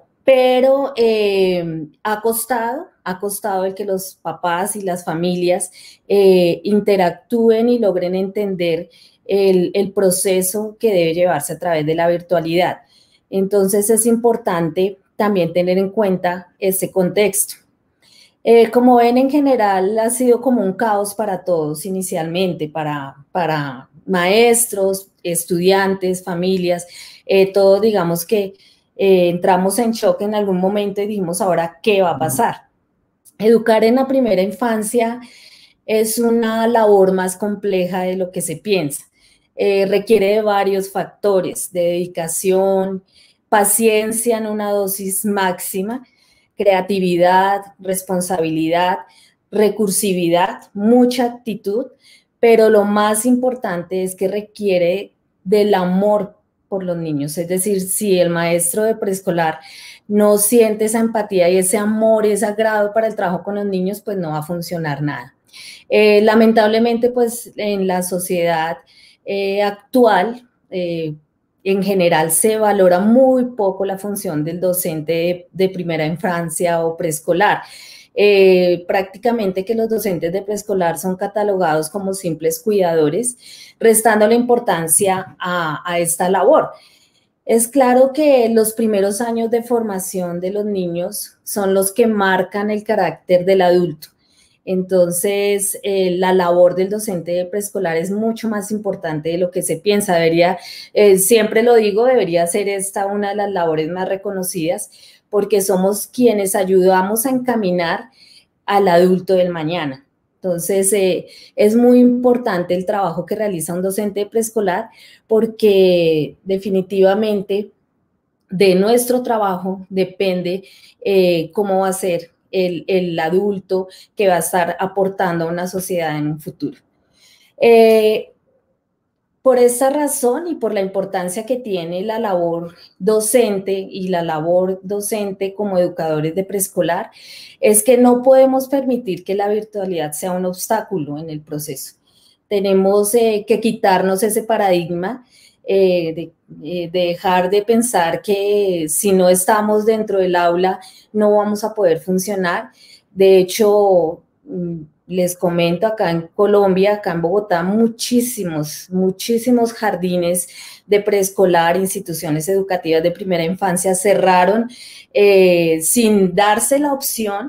pero eh, ha costado, ha costado el que los papás y las familias eh, interactúen y logren entender el, el proceso que debe llevarse a través de la virtualidad. Entonces es importante también tener en cuenta ese contexto. Eh, como ven, en general ha sido como un caos para todos inicialmente, para, para maestros, estudiantes, familias, eh, todos digamos que Eh, entramos en shock en algún momento y dijimos, ahora, ¿qué va a pasar? Educar en la primera infancia es una labor más compleja de lo que se piensa. Eh, requiere de varios factores, de dedicación, paciencia en una dosis máxima, creatividad, responsabilidad, recursividad, mucha actitud, pero lo más importante es que requiere del amor por los niños. Es decir, si el maestro de preescolar no siente esa empatía y ese amor y ese agrado para el trabajo con los niños, pues no va a funcionar nada. Eh, lamentablemente, pues en la sociedad eh, actual, eh, en general se valora muy poco la función del docente de, de primera infancia o preescolar. Eh, prácticamente que los docentes de preescolar son catalogados como simples cuidadores, restando la importancia a, a esta labor. Es claro que los primeros años de formación de los niños son los que marcan el carácter del adulto. Entonces, eh, la labor del docente de preescolar es mucho más importante de lo que se piensa. Debería, eh, siempre lo digo, debería ser esta una de las labores más reconocidas, porque somos quienes ayudamos a encaminar al adulto del mañana. Entonces, eh, es muy importante el trabajo que realiza un docente de preescolar, porque definitivamente de nuestro trabajo depende eh, cómo va a ser el, el adulto que va a estar aportando a una sociedad en un futuro. Eh, Por esa razón y por la importancia que tiene la labor docente y la labor docente como educadores de preescolar, es que no podemos permitir que la virtualidad sea un obstáculo en el proceso. Tenemos eh, que quitarnos ese paradigma eh, de, eh, de dejar de pensar que si no estamos dentro del aula no vamos a poder funcionar. De hecho, les comento, acá en Colombia, acá en Bogotá, muchísimos, muchísimos jardines de preescolar, instituciones educativas de primera infancia cerraron eh, sin darse la opción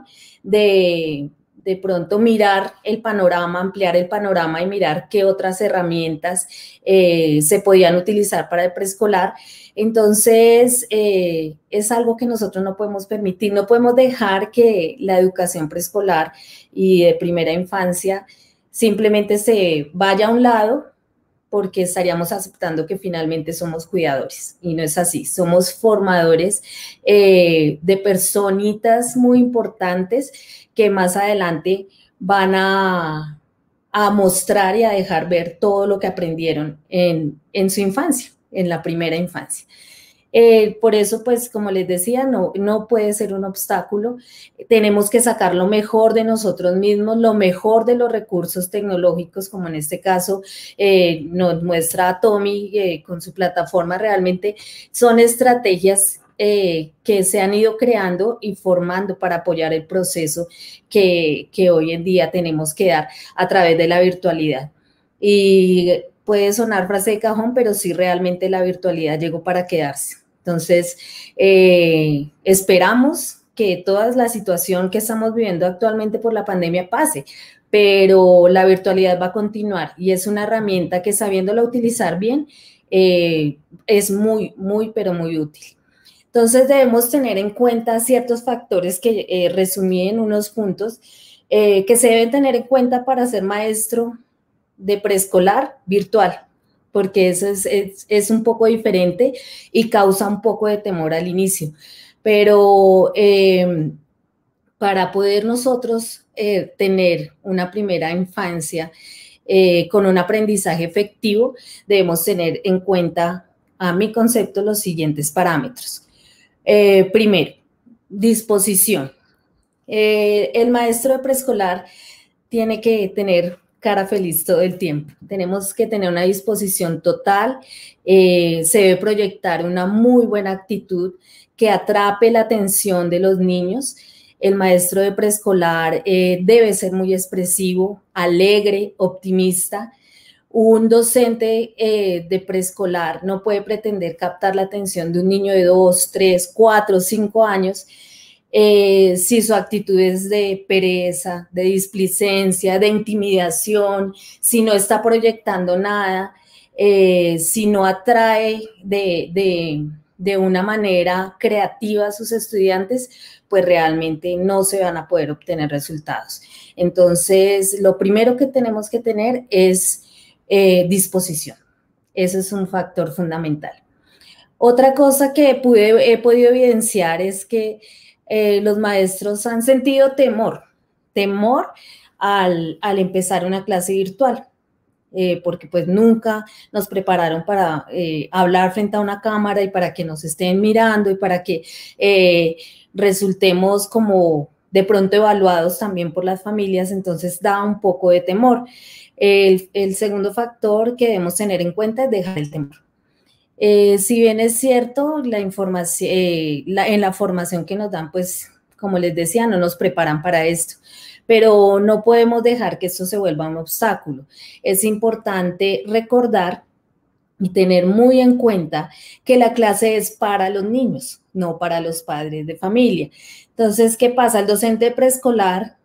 de de pronto mirar el panorama, ampliar el panorama y mirar qué otras herramientas eh, se podían utilizar para el preescolar. Entonces, eh, es algo que nosotros no podemos permitir, no podemos dejar que la educación preescolar y de primera infancia simplemente se vaya a un lado, porque estaríamos aceptando que finalmente somos cuidadores, y no es así, somos formadores eh, de personitas muy importantes que más adelante van a, a mostrar y a dejar ver todo lo que aprendieron en, en su infancia, en la primera infancia. Eh, por eso, pues, como les decía, no, no puede ser un obstáculo. Tenemos que sacar lo mejor de nosotros mismos, lo mejor de los recursos tecnológicos, como en este caso eh, nos muestra Tommy eh, con su plataforma. Realmente son estrategias eh, que se han ido creando y formando para apoyar el proceso que, que hoy en día tenemos que dar a través de la virtualidad. Y puede sonar frase de cajón, pero sí, realmente la virtualidad llegó para quedarse. Entonces, eh, esperamos que toda la situación que estamos viviendo actualmente por la pandemia pase, pero la virtualidad va a continuar y es una herramienta que, sabiéndola utilizar bien, eh, es muy, muy, pero muy útil. Entonces, debemos tener en cuenta ciertos factores que eh, resumí en unos puntos eh, que se deben tener en cuenta para ser maestro de preescolar virtual, porque eso es, es, es un poco diferente y causa un poco de temor al inicio. Pero eh, para poder nosotros eh, tener una primera infancia eh, con un aprendizaje efectivo, debemos tener en cuenta, a mi concepto, los siguientes parámetros. Eh, primero, disposición. Eh, el maestro de preescolar tiene que tener cara feliz todo el tiempo. Tenemos que tener una disposición total, eh, se debe proyectar una muy buena actitud que atrape la atención de los niños. El maestro de preescolar eh, debe ser muy expresivo, alegre, optimista. Un docente eh, de preescolar no puede pretender captar la atención de un niño de dos, tres, cuatro, cinco años Eh, si su actitud es de pereza, de displicencia, de intimidación, si no está proyectando nada, eh, si no atrae de, de, de una manera creativa a sus estudiantes, pues realmente no se van a poder obtener resultados. Entonces, lo primero que tenemos que tener es eh, disposición. Ese es un factor fundamental. Otra cosa que pude, he podido evidenciar es que eh, los maestros han sentido temor, temor al, al empezar una clase virtual. Eh, porque pues nunca nos prepararon para eh, hablar frente a una cámara y para que nos estén mirando y para que eh, resultemos como de pronto evaluados también por las familias, entonces da un poco de temor. El, el segundo factor que debemos tener en cuenta es dejar el temor. Eh, si bien es cierto, la información, eh, la, en la formación que nos dan, pues como les decía, no nos preparan para esto. Pero no podemos dejar que esto se vuelva un obstáculo. Es importante recordar y tener muy en cuenta que la clase es para los niños, no para los padres de familia. Entonces, ¿qué pasa? El docente preescolar,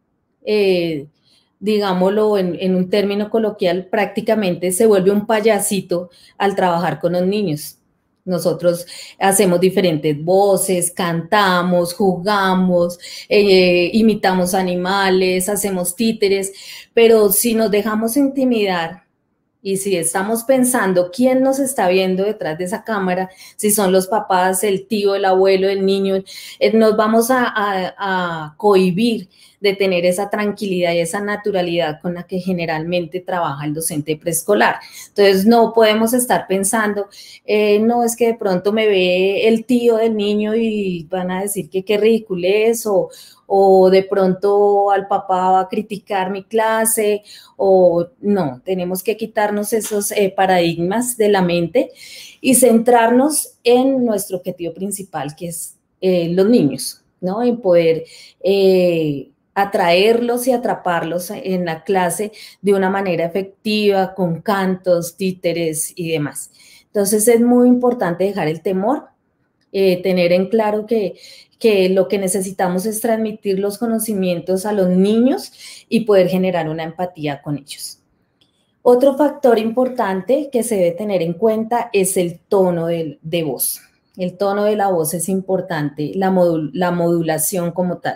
eh, digámoslo en, en un término coloquial, prácticamente se vuelve un payasito al trabajar con los niños. Nosotros hacemos diferentes voces, cantamos, jugamos, eh, imitamos animales, hacemos títeres, pero si nos dejamos intimidar y si estamos pensando quién nos está viendo detrás de esa cámara, si son los papás, el tío, el abuelo, el niño, eh, nos vamos a, a, a cohibir de tener esa tranquilidad y esa naturalidad con la que generalmente trabaja el docente preescolar. Entonces, no podemos estar pensando, eh, no, es que de pronto me ve el tío del niño y van a decir que qué ridículo es, o, o de pronto al papá va a criticar mi clase, o no, tenemos que quitarnos esos eh, paradigmas de la mente y centrarnos en nuestro objetivo principal, que es eh, los niños, ¿no? En poder eh, atraerlos y atraparlos en la clase de una manera efectiva, con cantos, títeres y demás. Entonces es muy importante dejar el temor, eh, tener en claro que, que lo que necesitamos es transmitir los conocimientos a los niños y poder generar una empatía con ellos. Otro factor importante que se debe tener en cuenta es el tono de, de voz. El tono de la voz es importante, la, modul, la modulación como tal.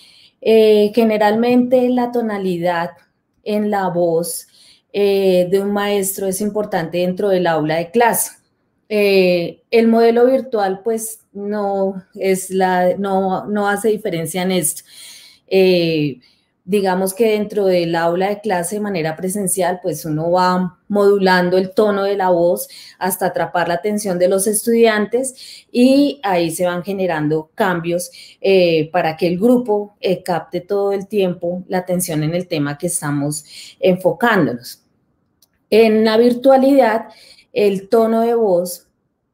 Eh, generalmente la tonalidad en la voz eh, de un maestro es importante dentro del aula de clase. Eh, el modelo virtual pues no, es la, no, no hace diferencia en esto. Eh, digamos que dentro del aula de clase de manera presencial, pues uno va modulando el tono de la voz hasta atrapar la atención de los estudiantes y ahí se van generando cambios eh, para que el grupo eh, capte todo el tiempo la atención en el tema que estamos enfocándonos. En la virtualidad, el tono de voz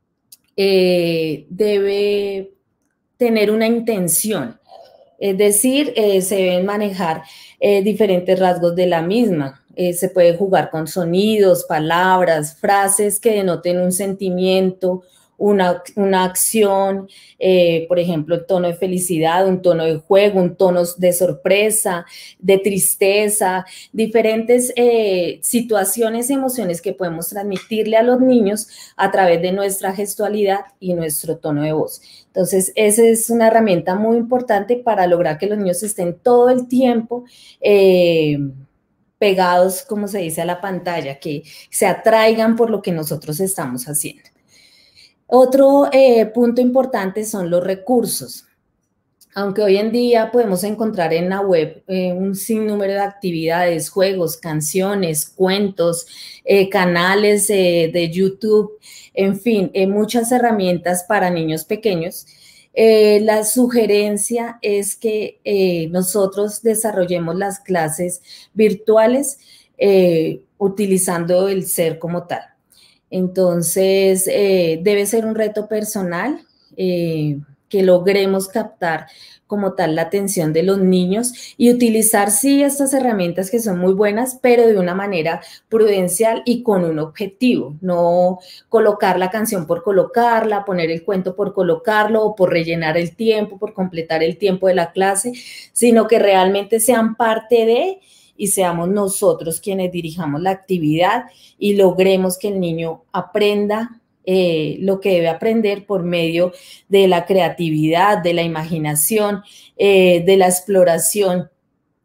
eh, debe tener una intención. Es decir, eh, se deben manejar eh, diferentes rasgos de la misma. Eh, se puede jugar con sonidos, palabras, frases que denoten un sentimiento, una, una acción, eh, por ejemplo, el tono de felicidad, un tono de juego, un tono de sorpresa, de tristeza, diferentes eh, situaciones y emociones que podemos transmitirle a los niños a través de nuestra gestualidad y nuestro tono de voz. Entonces, esa es una herramienta muy importante para lograr que los niños estén todo el tiempo eh, pegados, como se dice, a la pantalla, que se atraigan por lo que nosotros estamos haciendo. Otro eh, punto importante son los recursos. Aunque hoy en día podemos encontrar en la web eh, un sinnúmero de actividades, juegos, canciones, cuentos, eh, canales eh, de YouTube, en fin, eh, muchas herramientas para niños pequeños. Eh, la sugerencia es que eh, nosotros desarrollemos las clases virtuales eh, utilizando el ser como tal. Entonces, eh, debe ser un reto personal, eh, que logremos captar como tal la atención de los niños y utilizar sí estas herramientas que son muy buenas, pero de una manera prudencial y con un objetivo, no colocar la canción por colocarla, poner el cuento por colocarlo o por rellenar el tiempo, por completar el tiempo de la clase, sino que realmente sean parte de y seamos nosotros quienes dirijamos la actividad y logremos que el niño aprenda Eh, lo que debe aprender por medio de la creatividad, de la imaginación, eh, de la exploración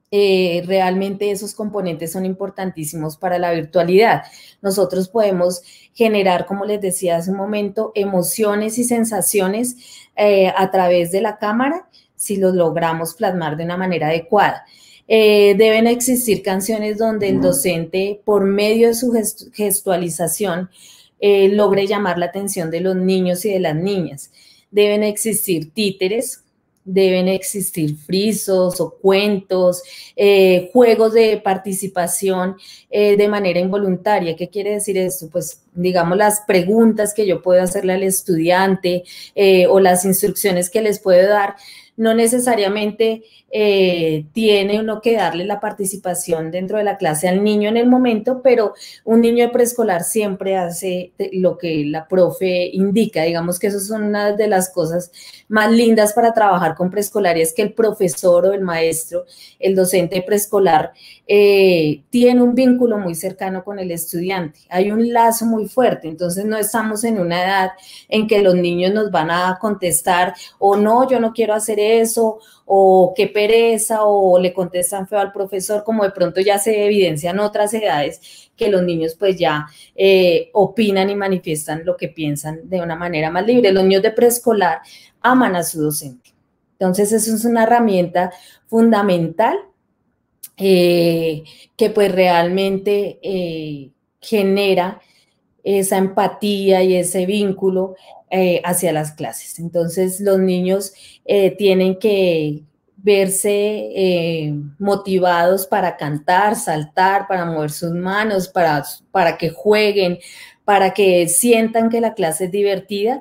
Eh, realmente esos componentes son importantísimos para la virtualidad. Nosotros podemos generar, como les decía hace un momento, emociones y sensaciones eh, a través de la cámara si los logramos plasmar de una manera adecuada. Eh, deben existir canciones donde el docente, por medio de su gestu gestualización, eh, logre llamar la atención de los niños y de las niñas. Deben existir títeres, deben existir frisos o cuentos, eh, juegos de participación eh, de manera involuntaria. ¿Qué quiere decir esto? Pues, digamos, las preguntas que yo puedo hacerle al estudiante eh, o las instrucciones que les puedo dar, no necesariamente eh, tiene uno que darle la participación dentro de la clase al niño en el momento, pero un niño de preescolar siempre hace lo que la profe indica. Digamos que eso son una de las cosas más lindas para trabajar con preescolares, que el profesor o el maestro, el docente preescolar, eh, tiene un vínculo muy cercano con el estudiante. Hay un lazo muy fuerte, entonces no estamos en una edad en que los niños nos van a contestar o no, yo no quiero hacer eso, o qué pereza, o le contestan feo al profesor, como de pronto ya se evidencia en otras edades, que los niños pues ya eh, opinan y manifiestan lo que piensan de una manera más libre. Los niños de preescolar aman a su docente. Entonces, eso es una herramienta fundamental eh, que pues realmente eh, genera esa empatía y ese vínculo eh, hacia las clases. Entonces, los niños eh, tienen que verse eh, motivados para cantar, saltar, para mover sus manos, para, para que jueguen, para que sientan que la clase es divertida,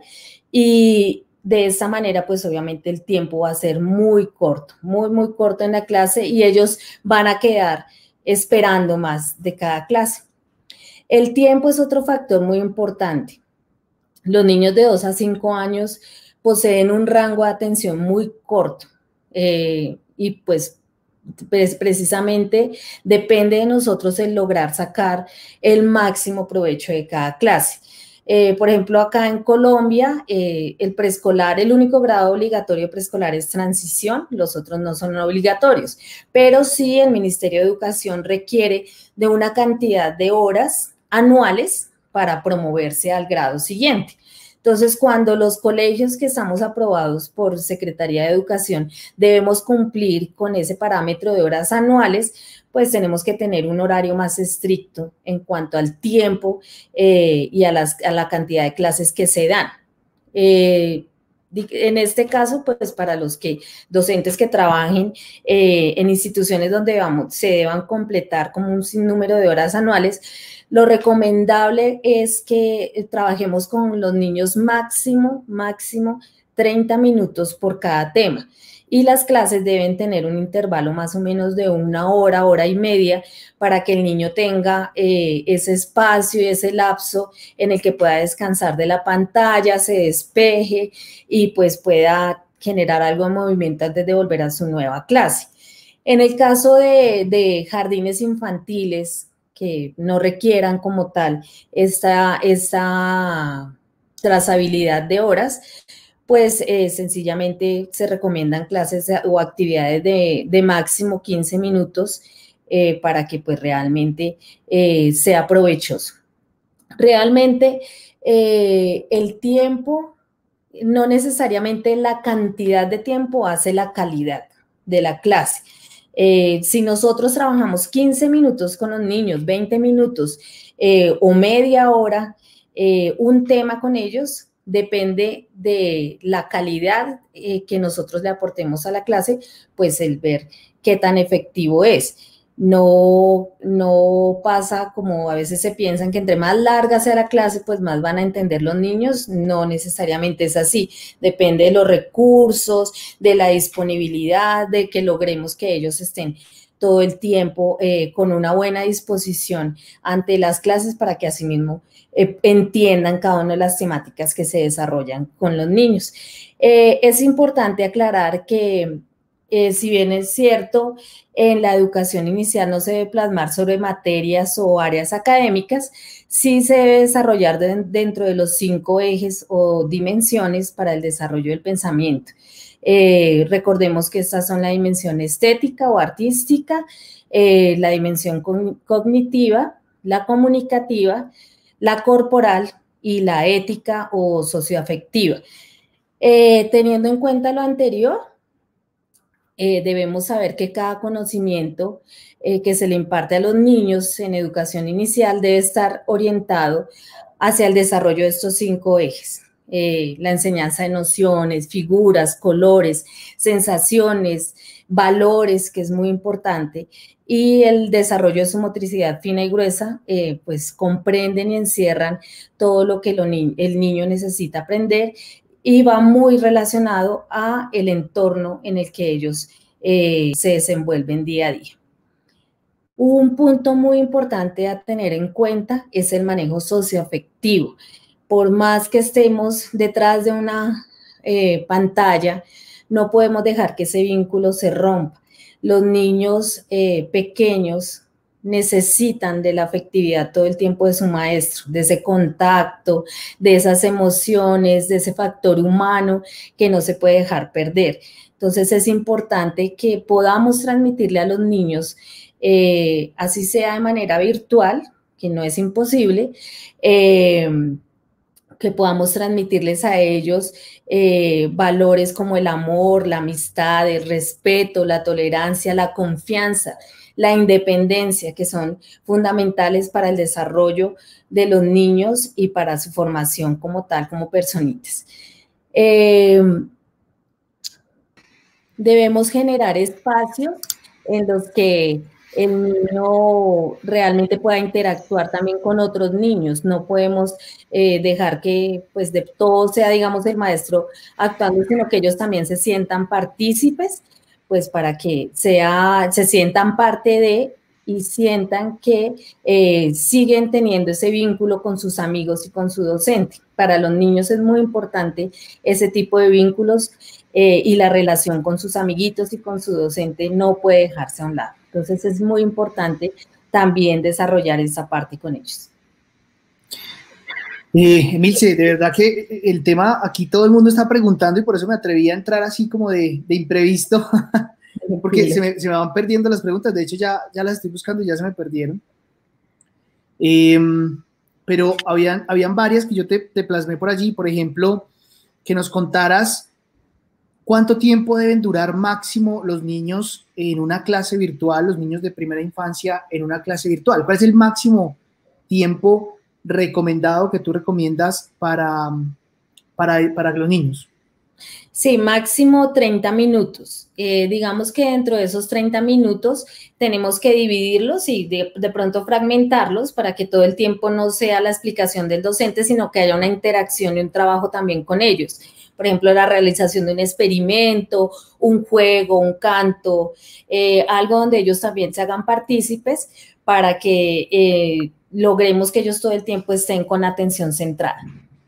y de esa manera, pues obviamente el tiempo va a ser muy corto, muy, muy corto en la clase, y ellos van a quedar esperando más de cada clase. El tiempo es otro factor muy importante. Los niños de dos a cinco años poseen un rango de atención muy corto eh, y pues, pues precisamente depende de nosotros el lograr sacar el máximo provecho de cada clase. Eh, por ejemplo, acá en Colombia, eh, el preescolar, el único grado obligatorio preescolar es transición, los otros no son obligatorios, pero sí el Ministerio de Educación requiere de una cantidad de horas anuales para promoverse al grado siguiente. Entonces, cuando los colegios que estamos aprobados por Secretaría de Educación debemos cumplir con ese parámetro de horas anuales, pues tenemos que tener un horario más estricto en cuanto al tiempo eh, y a, las, a la cantidad de clases que se dan. Eh, En este caso, pues para los que docentes que trabajen eh, en instituciones donde vamos, se deban completar como un sinnúmero de horas anuales, lo recomendable es que trabajemos con los niños máximo, máximo treinta minutos por cada tema. Y las clases deben tener un intervalo más o menos de una hora, hora y media, para que el niño tenga eh, ese espacio y ese lapso en el que pueda descansar de la pantalla, se despeje y pues pueda generar algo de movimiento antes de volver a su nueva clase. En el caso de, de jardines infantiles que no requieran como tal esta, esta trazabilidad de horas, pues eh, sencillamente se recomiendan clases o actividades de, de máximo quince minutos eh, para que pues realmente eh, sea provechoso. Realmente eh, el tiempo, no necesariamente la cantidad de tiempo hace la calidad de la clase. Eh, si nosotros trabajamos quince minutos con los niños, veinte minutos eh, o media hora, eh, un tema con ellos, depende de la calidad eh, que nosotros le aportemos a la clase, pues el ver qué tan efectivo es. No, no pasa como a veces se piensan que entre más larga sea la clase, pues más van a entender los niños. No necesariamente es así. Depende de los recursos, de la disponibilidad, de que logremos que ellos estén todo el tiempo eh, con una buena disposición ante las clases para que asimismo eh, entiendan cada una de las temáticas que se desarrollan con los niños. Eh, es importante aclarar que Eh, si bien es cierto, en la educación inicial no se debe plasmar sobre materias o áreas académicas, sí se debe desarrollar de, dentro de los cinco ejes o dimensiones para el desarrollo del pensamiento. Eh, recordemos que estas son la dimensión estética o artística, eh, la dimensión co- cognitiva, la comunicativa, la corporal y la ética o socioafectiva. Eh, teniendo en cuenta lo anterior, eh, debemos saber que cada conocimiento eh, que se le imparte a los niños en educación inicial debe estar orientado hacia el desarrollo de estos cinco ejes. Eh, la enseñanza de nociones, figuras, colores, sensaciones, valores, que es muy importante, y el desarrollo de su motricidad fina y gruesa, eh, pues comprenden y encierran todo lo que lo ni el niño necesita aprender y va muy relacionado a el entorno en el que ellos eh, se desenvuelven día a día. Un punto muy importante a tener en cuenta es el manejo socioafectivo. Por más que estemos detrás de una eh, pantalla, no podemos dejar que ese vínculo se rompa. Los niños eh, pequeños necesitan de la afectividad todo el tiempo de su maestro, de ese contacto, de esas emociones, de ese factor humano que no se puede dejar perder. Entonces es importante que podamos transmitirle a los niños, eh, así sea de manera virtual, que no es imposible, eh, que podamos transmitirles a ellos eh, valores como el amor, la amistad, el respeto, la tolerancia, la confianza, la independencia, que son fundamentales para el desarrollo de los niños y para su formación como tal, como personitas. Eh, debemos generar espacios en los que el niño realmente pueda interactuar también con otros niños. No podemos eh, dejar que pues de todo sea, digamos, el maestro actuando, sino que ellos también se sientan partícipes, pues para que sea, se sientan parte de y sientan que eh, siguen teniendo ese vínculo con sus amigos y con su docente. Para los niños es muy importante ese tipo de vínculos eh, y la relación con sus amiguitos y con su docente no puede dejarse a un lado. Entonces es muy importante también desarrollar esa parte con ellos. Eh, Emilce, de verdad que el tema aquí todo el mundo está preguntando y por eso me atreví a entrar así como de, de imprevisto, porque se me, se me van perdiendo las preguntas. De hecho ya, ya las estoy buscando y ya se me perdieron. Eh, pero habían, habían varias que yo te, te plasmé por allí. Por ejemplo, que nos contaras cuánto tiempo deben durar máximo los niños en una clase virtual, los niños de primera infancia en una clase virtual. ¿Cuál es el máximo tiempo recomendado que tú recomiendas para, para, para los niños? Sí, máximo treinta minutos. Eh, digamos que dentro de esos treinta minutos tenemos que dividirlos y de, de pronto fragmentarlos para que todo el tiempo no sea la explicación del docente, sino que haya una interacción y un trabajo también con ellos. Por ejemplo, la realización de un experimento, un juego, un canto, eh, algo donde ellos también se hagan partícipes para que eh, logremos que ellos todo el tiempo estén con atención centrada.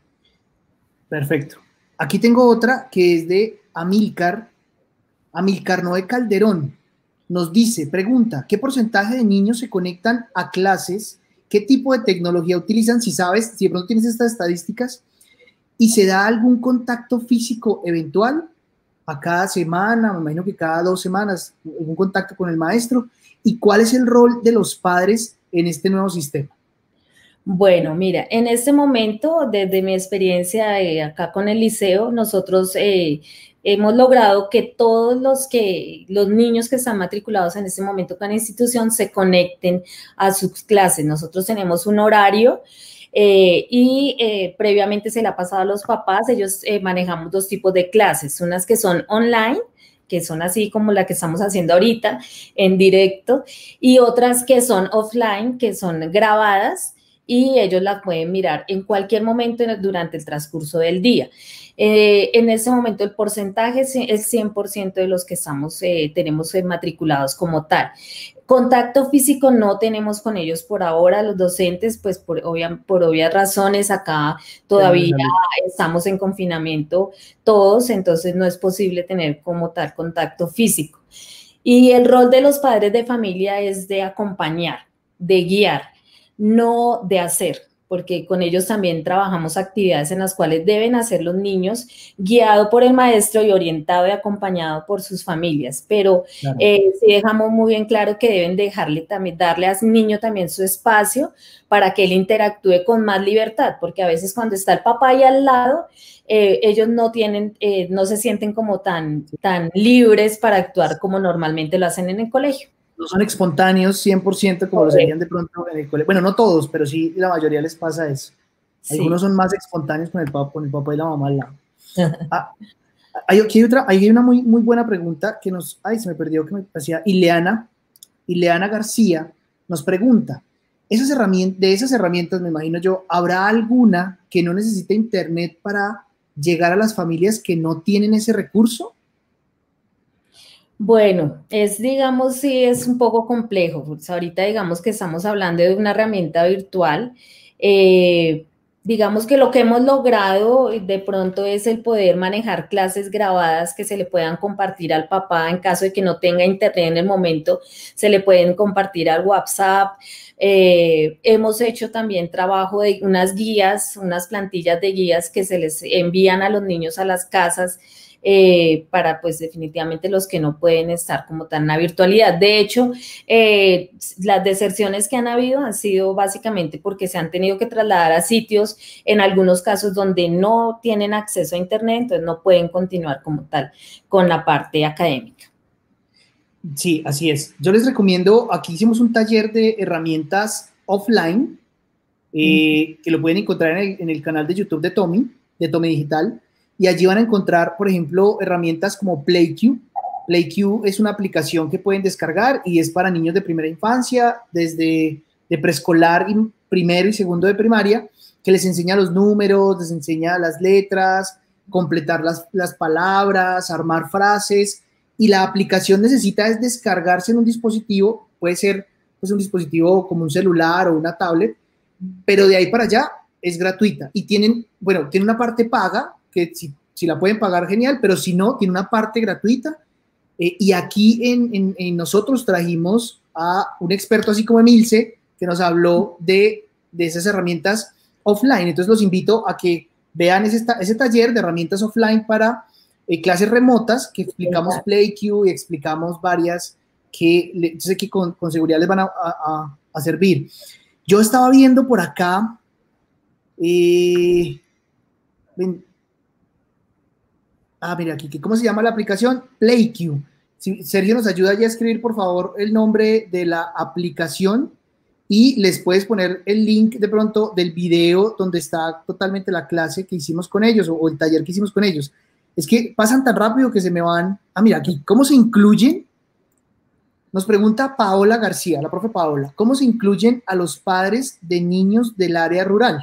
Perfecto. Aquí tengo otra que es de Amílcar, Amílcar Noé Calderón. Nos dice, pregunta, ¿qué porcentaje de niños se conectan a clases? ¿Qué tipo de tecnología utilizan? Si sabes, si de pronto tienes estas estadísticas, ¿y se da algún contacto físico eventual? A cada semana, me imagino que cada dos semanas, algún contacto con el maestro. ¿Y cuál es el rol de los padres en este nuevo sistema? Bueno, mira, en este momento, desde mi experiencia eh, acá con el liceo, nosotros eh, hemos logrado que todos los, que, los niños que están matriculados en este momento con la institución se conecten a sus clases. Nosotros tenemos un horario eh, y eh, previamente se le ha pasado a los papás. Ellos eh, manejamos dos tipos de clases, unas que son online, que son así como la que estamos haciendo ahorita, en directo, y otras que son offline, que son grabadas, y ellos las pueden mirar en cualquier momento durante el transcurso del día. Eh, en ese momento el porcentaje es cien por ciento de los que estamos, eh, tenemos matriculados como tal. Contacto físico no tenemos con ellos por ahora, los docentes, pues por, obvia, por obvias razones, acá todavía estamos en confinamiento todos, entonces no es posible tener como tal contacto físico. Y el rol de los padres de familia es de acompañar, de guiar, no de hacer. porque con ellos también trabajamos actividades en las cuales deben hacer los niños, guiado por el maestro y orientado y acompañado por sus familias, pero claro. eh, sí dejamos muy bien claro que deben dejarle también, darle al niño también su espacio para que él interactúe con más libertad, porque a veces cuando está el papá ahí al lado, eh, ellos no tienen, eh, no se sienten como tan, tan libres para actuar como normalmente lo hacen en el colegio. No son espontáneos cien por ciento como lo serían de pronto en el colegio. Bueno, no todos, pero sí la mayoría les pasa eso. Algunos sí. son más espontáneos con el papá, con el papá y la mamá al lado. ah, hay, aquí hay, otra, hay una muy, muy buena pregunta que nos... Ay, se me perdió que me hacía Ileana. Ileana García nos pregunta, esas herramientas, de esas herramientas, me imagino yo, ¿habrá alguna que no necesite internet para llegar a las familias que no tienen ese recurso? Bueno, es, digamos, sí es un poco complejo, pues ahorita digamos que estamos hablando de una herramienta virtual, eh, digamos que lo que hemos logrado de pronto es el poder manejar clases grabadas que se le puedan compartir al papá en caso de que no tenga internet en el momento, se le pueden compartir al WhatsApp. Eh, hemos hecho también trabajo de unas guías, unas plantillas de guías que se les envían a los niños a las casas, Eh, para pues definitivamente los que no pueden estar como tan en la virtualidad. De hecho, eh, las deserciones que han habido han sido básicamente porque se han tenido que trasladar a sitios, en algunos casos donde no tienen acceso a internet, entonces no pueden continuar como tal con la parte académica. Sí, así es. Yo les recomiendo, aquí hicimos un taller de herramientas offline, eh, uh-huh. que lo pueden encontrar en el, en el canal de YouTube de Tommy, de Tommy Digital. Y allí van a encontrar, por ejemplo, herramientas como PlayQ. PlayQ es una aplicación que pueden descargar y es para niños de primera infancia, desde de preescolar, primero y segundo de primaria, que les enseña los números, les enseña las letras, completar las, las palabras, armar frases. Y la aplicación necesita es descargarse en un dispositivo, puede ser pues, un dispositivo como un celular o una tablet, pero de ahí para allá es gratuita. Y tienen, bueno, tiene una parte paga, que si, si la pueden pagar, genial, pero si no, tiene una parte gratuita. Eh, y aquí en, en, en nosotros trajimos a un experto así como Emilce, que nos habló de, de esas herramientas offline. Entonces los invito a que vean ese, ese taller de herramientas offline para eh, clases remotas, que explicamos PlayQ y explicamos varias que yo sé que con, con seguridad les van a, a, a servir. Yo estaba viendo por acá, eh, ven, Ah, mira aquí, ¿cómo se llama la aplicación? PlayQ. Si Sergio nos ayuda ya a escribir, por favor, el nombre de la aplicación y les puedes poner el link de pronto del video donde está totalmente la clase que hicimos con ellos o, o el taller que hicimos con ellos. Es que pasan tan rápido que se me van... Ah, mira aquí, ¿cómo se incluyen? Nos pregunta Paola García, la profe Paola, ¿cómo se incluyen a los padres de niños del área rural?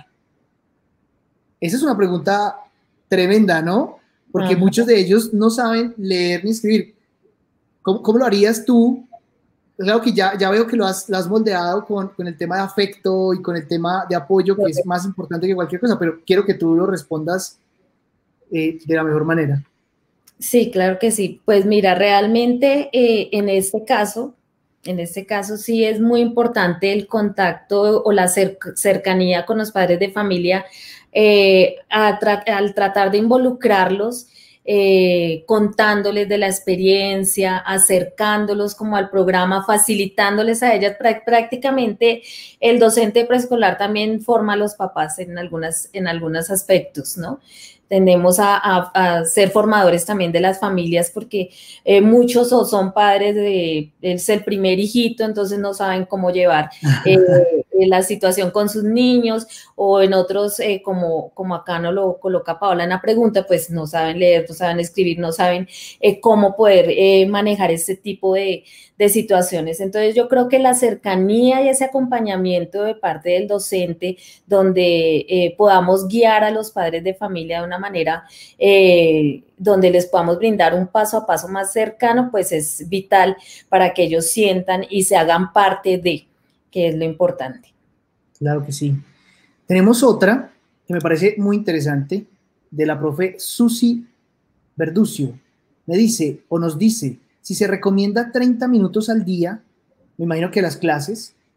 Esa es una pregunta tremenda, ¿no? Porque Ajá. muchos de ellos no saben leer ni escribir. ¿Cómo, cómo lo harías tú? Claro que ya, ya veo que lo has, lo has moldeado con, con el tema de afecto y con el tema de apoyo, que es más importante que cualquier cosa, pero quiero que tú lo respondas eh, de la mejor manera. Sí, claro que sí. Pues mira, realmente eh, en este caso, en este caso sí es muy importante el contacto o la cer cercanía con los padres de familia, eh, tra al tratar de involucrarlos, eh, contándoles de la experiencia, acercándolos como al programa, facilitándoles a ellas. Prácticamente el docente preescolar también forma a los papás en, algunas, en algunos aspectos, ¿no? Tendemos a, a, a ser formadores también de las familias porque eh, muchos o son padres de, es el primer hijito, entonces no saben cómo llevar eh, la situación con sus niños, o en otros, eh, como, como acá nos lo coloca Paola en la pregunta, pues no saben leer, no saben escribir, no saben eh, cómo poder eh, manejar este tipo de, de situaciones. Entonces yo creo que la cercanía y ese acompañamiento de parte del docente, donde eh, podamos guiar a los padres de familia de una manera eh, donde les podamos brindar un paso a paso más cercano, pues es vital para que ellos sientan y se hagan parte de, que es lo importante. Claro que sí. Tenemos otra que me parece muy interesante, de la profe Susi Verducio. Me dice, o nos dice, si se recomienda treinta minutos al día, me imagino que las clases,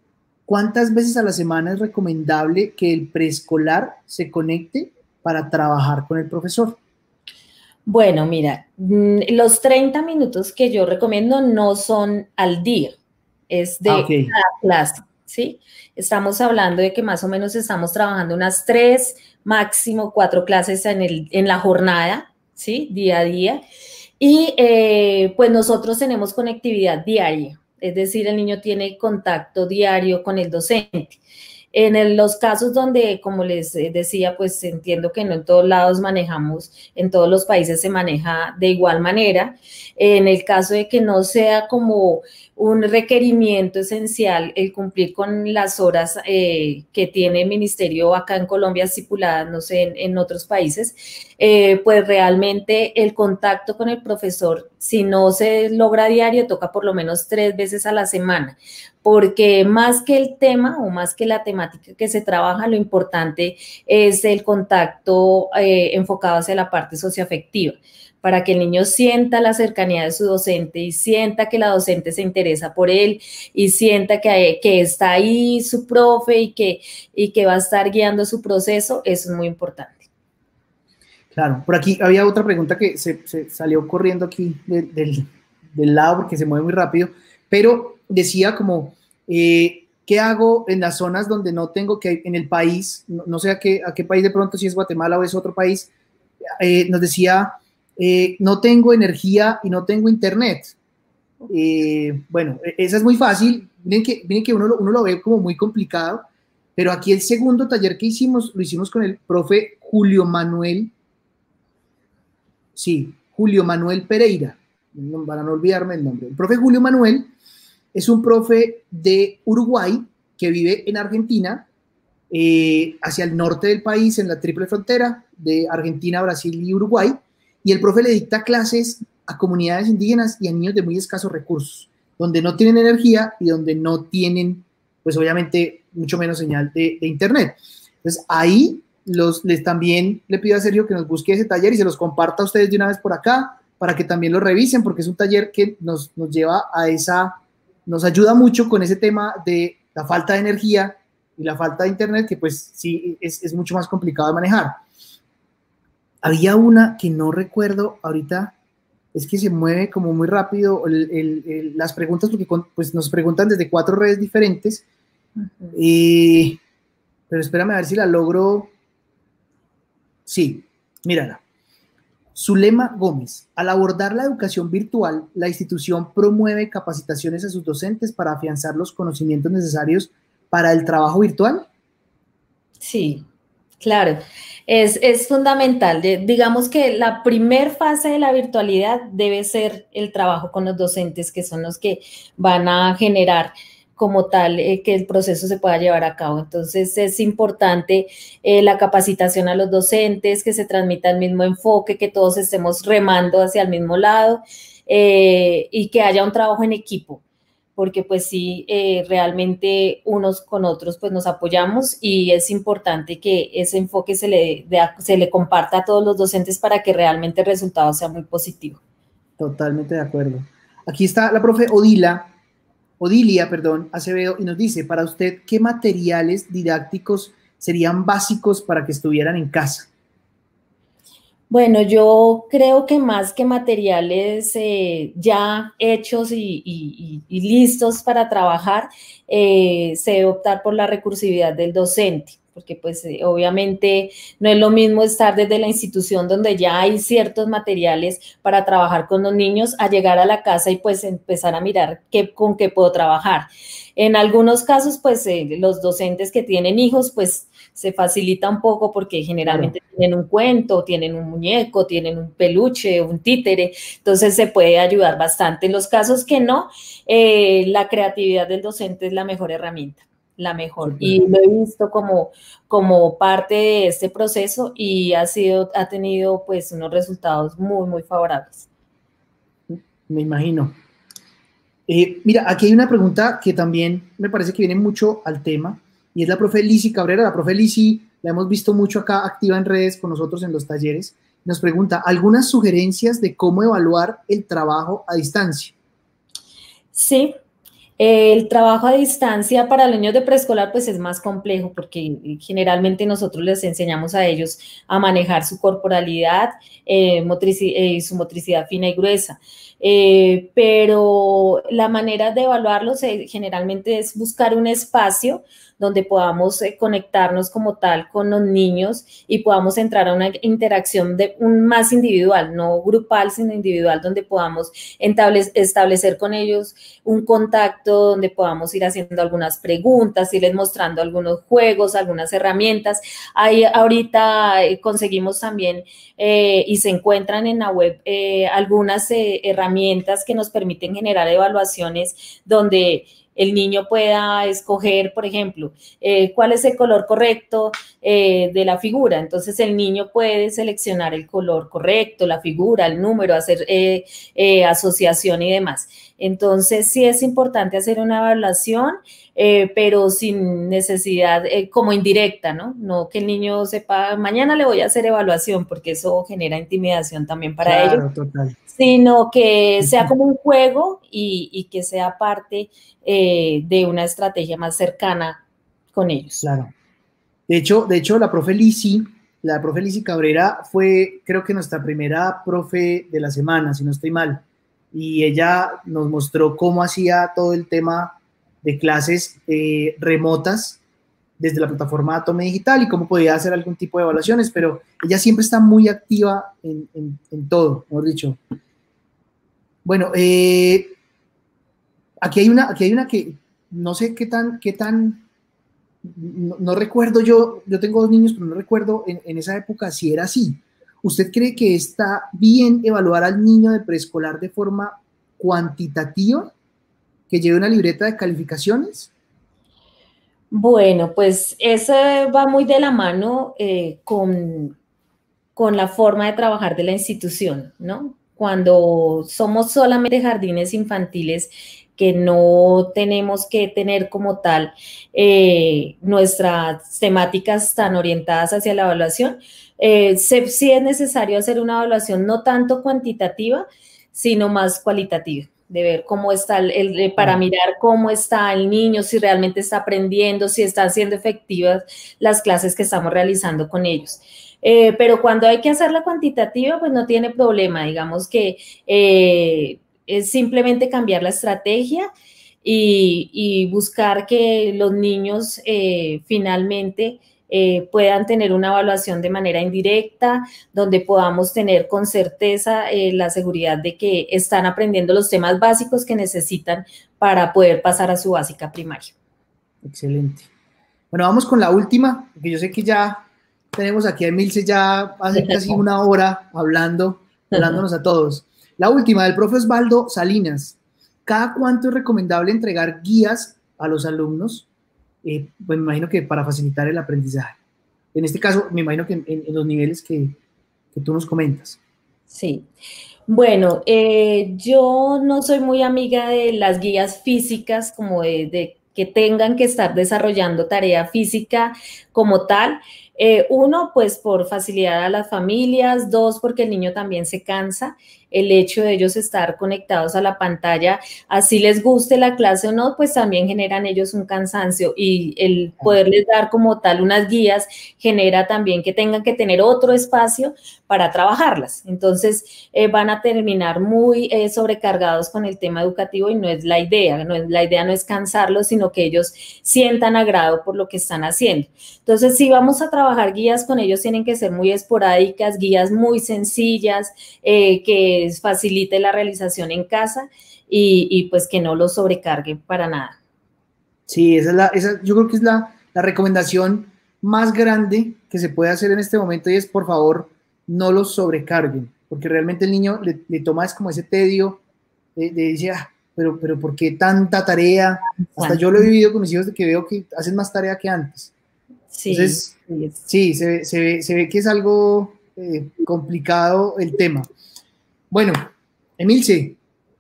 ¿cuántas veces a la semana es recomendable que el preescolar se conecte para trabajar con el profesor? Bueno, mira, los treinta minutos que yo recomiendo no son al día, es de ah, okay. cada clase, ¿sí? Estamos hablando de que más o menos estamos trabajando unas tres, máximo cuatro clases en, el, en la jornada, ¿sí? Día a día. Y eh, pues nosotros tenemos conectividad diaria, es decir, el niño tiene contacto diario con el docente. En el, los casos donde, como les decía, pues entiendo que no en todos lados manejamos, en todos los países se maneja de igual manera. En el caso de que no sea como un requerimiento esencial el cumplir con las horas eh, que tiene el ministerio acá en Colombia estipuladas, no sé, en, en otros países, eh, pues realmente el contacto con el profesor, si no se logra diario, toca por lo menos tres veces a la semana, porque más que el tema o más que la temática que se trabaja, lo importante es el contacto eh, enfocado hacia la parte socioafectiva, para que el niño sienta la cercanía de su docente y sienta que la docente se interesa por él y sienta que, que está ahí su profe y que, y que va a estar guiando su proceso. Eso es muy importante. Claro, por aquí había otra pregunta que se, se salió corriendo aquí del, del, del lado porque se mueve muy rápido, pero decía como, eh, ¿qué hago en las zonas donde no tengo, que en el país, no, no sé a qué, a qué país de pronto, si es Guatemala o es otro país, eh, nos decía, eh, no tengo energía y no tengo internet. Eh, bueno, esa es muy fácil, miren que, miren que uno, lo, uno lo ve como muy complicado, pero aquí el segundo taller que hicimos, lo hicimos con el profe Julio Manuel, sí, Julio Manuel Pereira, para no olvidarme el nombre. El profe Julio Manuel es un profe de Uruguay que vive en Argentina, eh, hacia el norte del país, en la triple frontera de Argentina, Brasil y Uruguay, y el profe le dicta clases a comunidades indígenas y a niños de muy escasos recursos, donde no tienen energía y donde no tienen, pues obviamente, mucho menos señal de, de internet. Entonces, ahí los, les también le pido a Sergio que nos busque ese taller y se los comparta a ustedes de una vez por acá, para que también lo revisen, porque es un taller que nos, nos lleva a esa, nos ayuda mucho con ese tema de la falta de energía y la falta de internet, que pues sí es, es mucho más complicado de manejar. Había una que no recuerdo ahorita, es que se mueve como muy rápido el, el, el, las preguntas, porque con, pues nos preguntan desde cuatro redes diferentes, uh-huh. eh, pero espérame a ver si la logro. Sí, mírala. Zulema Gómez, al abordar la educación virtual, la institución promueve capacitaciones a sus docentes para afianzar los conocimientos necesarios para el trabajo virtual. Sí, claro, es, es fundamental. De, digamos que la primer fase de la virtualidad debe ser el trabajo con los docentes, que son los que van a generar como tal eh, que el proceso se pueda llevar a cabo. Entonces es importante eh, la capacitación a los docentes, que se transmita el mismo enfoque, que todos estemos remando hacia el mismo lado eh, y que haya un trabajo en equipo, porque pues sí, eh, realmente unos con otros pues nos apoyamos y es importante que ese enfoque se le, de, se le comparta a todos los docentes para que realmente el resultado sea muy positivo. Totalmente de acuerdo. Aquí está la profe Odila, Odilia, perdón, Acevedo, y nos dice, para usted, ¿qué materiales didácticos serían básicos para que estuvieran en casa? Bueno, yo creo que más que materiales eh, ya hechos y, y, y listos para trabajar, eh, se debe optar por la recursividad del docente, porque pues eh, obviamente no es lo mismo estar desde la institución donde ya hay ciertos materiales para trabajar con los niños a llegar a la casa y pues empezar a mirar qué, con qué puedo trabajar. En algunos casos, pues eh, los docentes que tienen hijos, pues se facilita un poco porque generalmente claro. tienen un cuento, tienen un muñeco, tienen un peluche, un títere, entonces se puede ayudar bastante. En los casos que no, eh, la creatividad del docente es la mejor herramienta, la mejor. Super. Y lo he visto como, como parte de este proceso y ha, sido, ha tenido pues unos resultados muy, muy favorables. Me imagino. Eh, mira, aquí hay una pregunta que también me parece que viene mucho al tema, y es la profe Lisi Cabrera. La profe Lisi la hemos visto mucho acá activa en redes con nosotros en los talleres. Nos pregunta, ¿algunas sugerencias de cómo evaluar el trabajo a distancia? Sí, El trabajo a distancia para los niños de preescolar pues es más complejo porque generalmente nosotros les enseñamos a ellos a manejar su corporalidad eh, motrici eh, su motricidad fina y gruesa. Eh, pero la manera de evaluarlos eh, generalmente es buscar un espacio donde podamos eh, conectarnos como tal con los niños y podamos entrar a una interacción de un más individual, no grupal, sino individual, donde podamos establecer con ellos un contacto, donde podamos ir haciendo algunas preguntas, irles mostrando algunos juegos, algunas herramientas. Ahí ahorita eh, conseguimos también eh, y se encuentran en la web eh, algunas eh, herramientas que nos permiten generar evaluaciones donde el niño pueda escoger, por ejemplo, eh, cuál es el color correcto eh, de la figura. Entonces, el niño puede seleccionar el color correcto, la figura, el número, hacer eh, eh, asociación y demás. Entonces, sí es importante hacer una evaluación, eh, pero sin necesidad, eh, como indirecta, ¿no? No que el niño sepa, mañana le voy a hacer evaluación, porque eso genera intimidación también para Claro, ellos. total. Sino que sea como un juego y, y que sea parte eh, de una estrategia más cercana con ellos. Claro. De hecho, de hecho la profe Lisi, la profe Lisi Cabrera fue, creo que nuestra primera profe de la semana, si no estoy mal, y ella nos mostró cómo hacía todo el tema de clases eh, remotas desde la plataforma Atome Digital y cómo podía hacer algún tipo de evaluaciones, pero ella siempre está muy activa en, en, en todo, mejor dicho. Bueno, eh, aquí hay una, aquí hay una que no sé qué tan, qué tan, no, no recuerdo yo, yo tengo dos niños, pero no recuerdo en, en esa época si era así. ¿Usted cree que está bien evaluar al niño de preescolar de forma cuantitativa, que lleve una libreta de calificaciones? Bueno, pues eso va muy de la mano eh, con, con la forma de trabajar de la institución, ¿no? Cuando somos solamente jardines infantiles que no tenemos que tener como tal eh, nuestras temáticas tan orientadas hacia la evaluación, eh, se, sí es necesario hacer una evaluación no tanto cuantitativa, sino más cualitativa, de ver cómo está, el, el, para mirar cómo está el niño, si realmente está aprendiendo, si están siendo efectivas las clases que estamos realizando con ellos. Eh, pero cuando hay que hacerla cuantitativa, pues no tiene problema, digamos que eh, es simplemente cambiar la estrategia y, y buscar que los niños eh, finalmente eh, puedan tener una evaluación de manera indirecta, donde podamos tener con certeza eh, la seguridad de que están aprendiendo los temas básicos que necesitan para poder pasar a su básica primaria. Excelente. Bueno, vamos con la última, porque yo sé que ya tenemos aquí a Emilce ya hace casi una hora hablando, hablándonos a todos. La última, del profe Osvaldo Salinas. ¿Cada cuánto es recomendable entregar guías a los alumnos? Eh, pues me imagino que para facilitar el aprendizaje. En este caso, me imagino que en, en los niveles que, que tú nos comentas. Sí. Bueno, eh, yo no soy muy amiga de las guías físicas, como de, de que tengan que estar desarrollando tarea física como tal. Eh, uno, pues por facilidad a las familias. Dos, porque el niño también se cansa. El hecho de ellos estar conectados a la pantalla, así les guste la clase o no, pues también generan ellos un cansancio, y el poderles dar como tal unas guías genera también que tengan que tener otro espacio para trabajarlas. Entonces eh, van a terminar muy eh, sobrecargados con el tema educativo y no es la idea. No es, la idea no es cansarlos, sino que ellos sientan agrado por lo que están haciendo. Entonces, si vamos a trabajar guías con ellos, tienen que ser muy esporádicas, guías muy sencillas, eh, que facilite la realización en casa y, y pues que no los sobrecargue para nada. Sí, esa es la, esa, yo creo que es la, la recomendación más grande que se puede hacer en este momento, y es, por favor, no los sobrecarguen, porque realmente el niño le, le toma es como ese tedio de, de decir, ah, pero, pero ¿por qué tanta tarea? Hasta yo lo he vivido con mis hijos, de que veo que hacen más tarea que antes. Sí, entonces, sí, se ve, se ve, se ve que es algo eh, complicado el tema. Bueno, Emilce.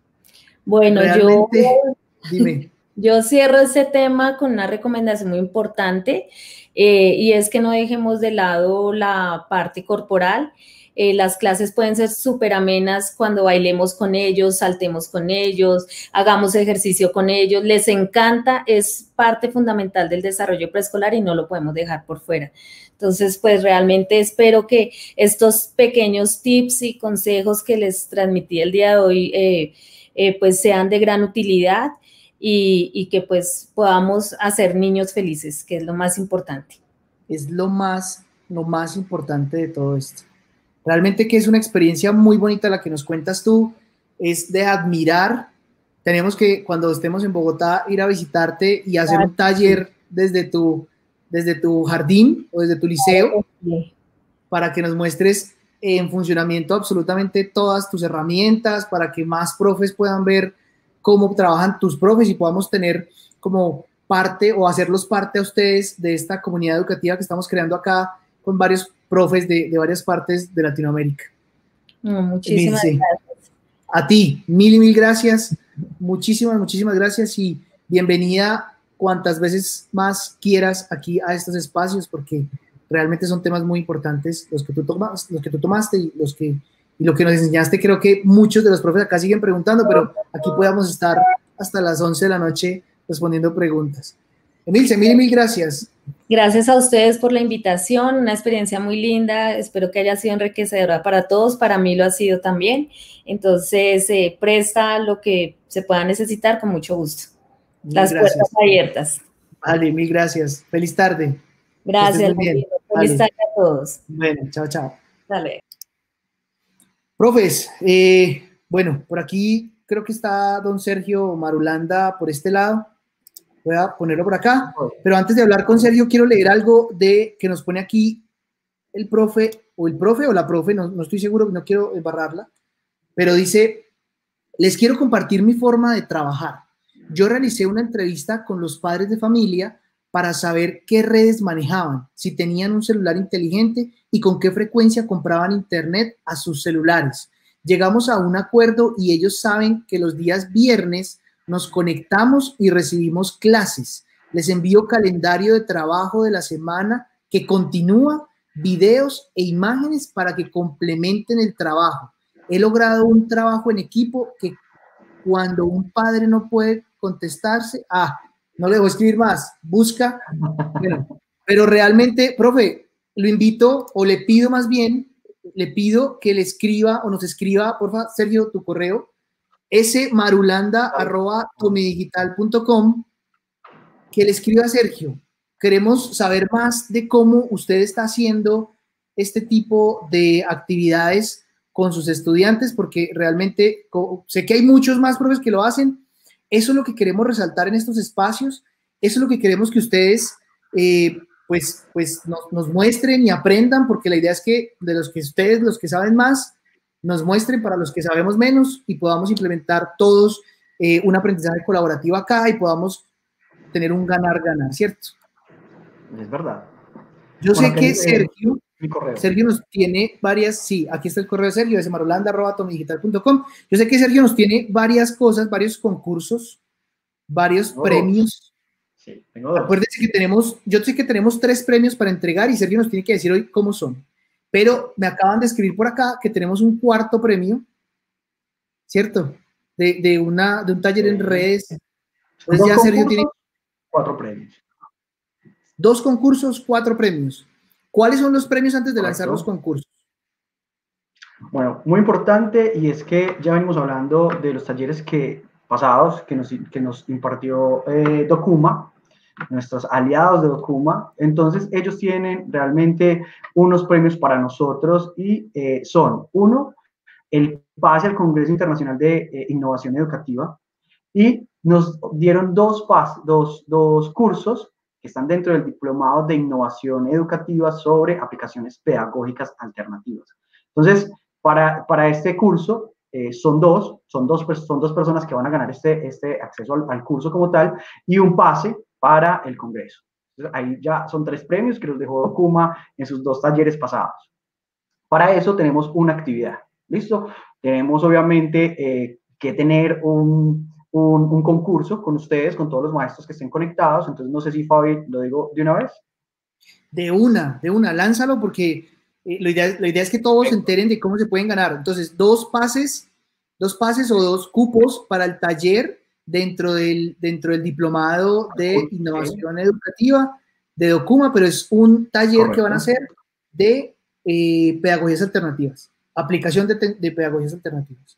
Bueno, yo, dime. Yo cierro ese tema con una recomendación muy importante, eh, y es que no dejemos de lado la parte corporal. Eh, las clases pueden ser súper amenas cuando bailemos con ellos, saltemos con ellos, hagamos ejercicio con ellos, les encanta, es parte fundamental del desarrollo preescolar y no lo podemos dejar por fuera. Entonces, pues realmente espero que estos pequeños tips y consejos que les transmití el día de hoy eh, eh, pues sean de gran utilidad y, y que pues podamos hacer niños felices, que es lo más importante. Es lo más, lo más importante de todo esto. Realmente que es una experiencia muy bonita la que nos cuentas tú, es de admirar. Tenemos que, cuando estemos en Bogotá, ir a visitarte y hacer un taller desde tu, desde tu jardín o desde tu liceo para que nos muestres en funcionamiento absolutamente todas tus herramientas, para que más profes puedan ver cómo trabajan tus profes y podamos tener como parte o hacerlos parte a ustedes de esta comunidad educativa que estamos creando acá con varios profes de, de varias partes de Latinoamérica. No, muchísimas sí. gracias. A ti, mil y mil gracias. Muchísimas, muchísimas gracias y bienvenida cuantas veces más quieras aquí a estos espacios porque realmente son temas muy importantes los que tú, tomas, los que tú tomaste y, los que, y lo que nos enseñaste. Creo que muchos de los profes acá siguen preguntando, pero aquí podamos estar hasta las once de la noche respondiendo preguntas. Emilce, mil y mil gracias. Gracias a ustedes por la invitación, una experiencia muy linda, espero que haya sido enriquecedora para todos, para mí lo ha sido también, entonces eh, presta lo que se pueda necesitar con mucho gusto. Mil Las gracias. Puertas abiertas. Vale, mil gracias. Feliz tarde. Gracias. Feliz vale. tarde a todos. Bueno, chao, chao. Dale. Profes, eh, bueno, por aquí creo que está don Sergio Marulanda por este lado. Voy a ponerlo por acá, pero antes de hablar con Sergio quiero leer algo de que nos pone aquí el profe, o el profe o la profe, no, no estoy seguro, no quiero embarrarla, pero dice, les quiero compartir mi forma de trabajar. Yo realicé una entrevista con los padres de familia para saber qué redes manejaban, si tenían un celular inteligente y con qué frecuencia compraban internet a sus celulares. Llegamos a un acuerdo y ellos saben que los días viernes nos conectamos y recibimos clases. Les envío calendario de trabajo de la semana que continúa, videos e imágenes para que complementen el trabajo. He logrado un trabajo en equipo que cuando un padre no puede contestarse, ah, no le voy a escribir más, busca. Bueno, pero realmente, profe, lo invito o le pido más bien, le pido que le escriba o nos escriba, por favor, Sergio, tu correo, smarulanda arroba tomidigital punto com, que le escriba a Sergio. Queremos saber más de cómo usted está haciendo este tipo de actividades con sus estudiantes, porque realmente sé que hay muchos más profes que lo hacen. Eso es lo que queremos resaltar en estos espacios. Eso es lo que queremos que ustedes eh, pues, pues nos, nos muestren y aprendan, porque la idea es que de los que ustedes, los que saben más, nos muestren para los que sabemos menos y podamos implementar todos eh, un aprendizaje colaborativo acá y podamos tener un ganar-ganar, ¿cierto? Es verdad. Yo bueno, sé que, que Sergio, eh, Sergio nos tiene varias, sí, aquí está el correo de Sergio, es marulanda arroba tomidigital punto com. Yo sé que Sergio nos tiene varias cosas, varios concursos, varios oh, premios. Sí, tengo dos. Acuérdense que tenemos, yo sé que tenemos tres premios para entregar y Sergio nos tiene que decir hoy cómo son. Pero me acaban de escribir por acá que tenemos un cuarto premio, ¿cierto? De, de, una, de un taller en redes. Entonces ya Sergio tiene cuatro premios. Dos concursos, cuatro premios. ¿Cuáles son los premios antes de lanzar los concursos? Bueno, muy importante, y es que ya venimos hablando de los talleres que, pasados que nos, que nos impartió eh, Documa, nuestros aliados de Documa. Entonces ellos tienen realmente unos premios para nosotros y eh, son, uno, el pase al Congreso Internacional de eh, Innovación Educativa, y nos dieron dos, pas, dos, dos cursos que están dentro del Diplomado de Innovación Educativa sobre aplicaciones pedagógicas alternativas. Entonces, para, para este curso, eh, son, dos, son, dos, son dos personas que van a ganar este, este acceso al, al curso como tal, y un pase para el Congreso. Entonces, ahí ya son tres premios que los dejó Documa en sus dos talleres pasados. Para eso tenemos una actividad, ¿listo? Tenemos obviamente eh, que tener un, un, un concurso con ustedes, con todos los maestros que estén conectados. Entonces no sé si Fabi lo digo de una vez. De una, de una, lánzalo porque eh, la, idea, la idea es que todos se enteren de cómo se pueden ganar. Entonces, dos pases, dos pases o dos cupos para el taller dentro del, dentro del diplomado de innovación educativa de Documa, pero es un taller Correcto. que van a hacer de eh, pedagogías alternativas, aplicación de, de pedagogías alternativas.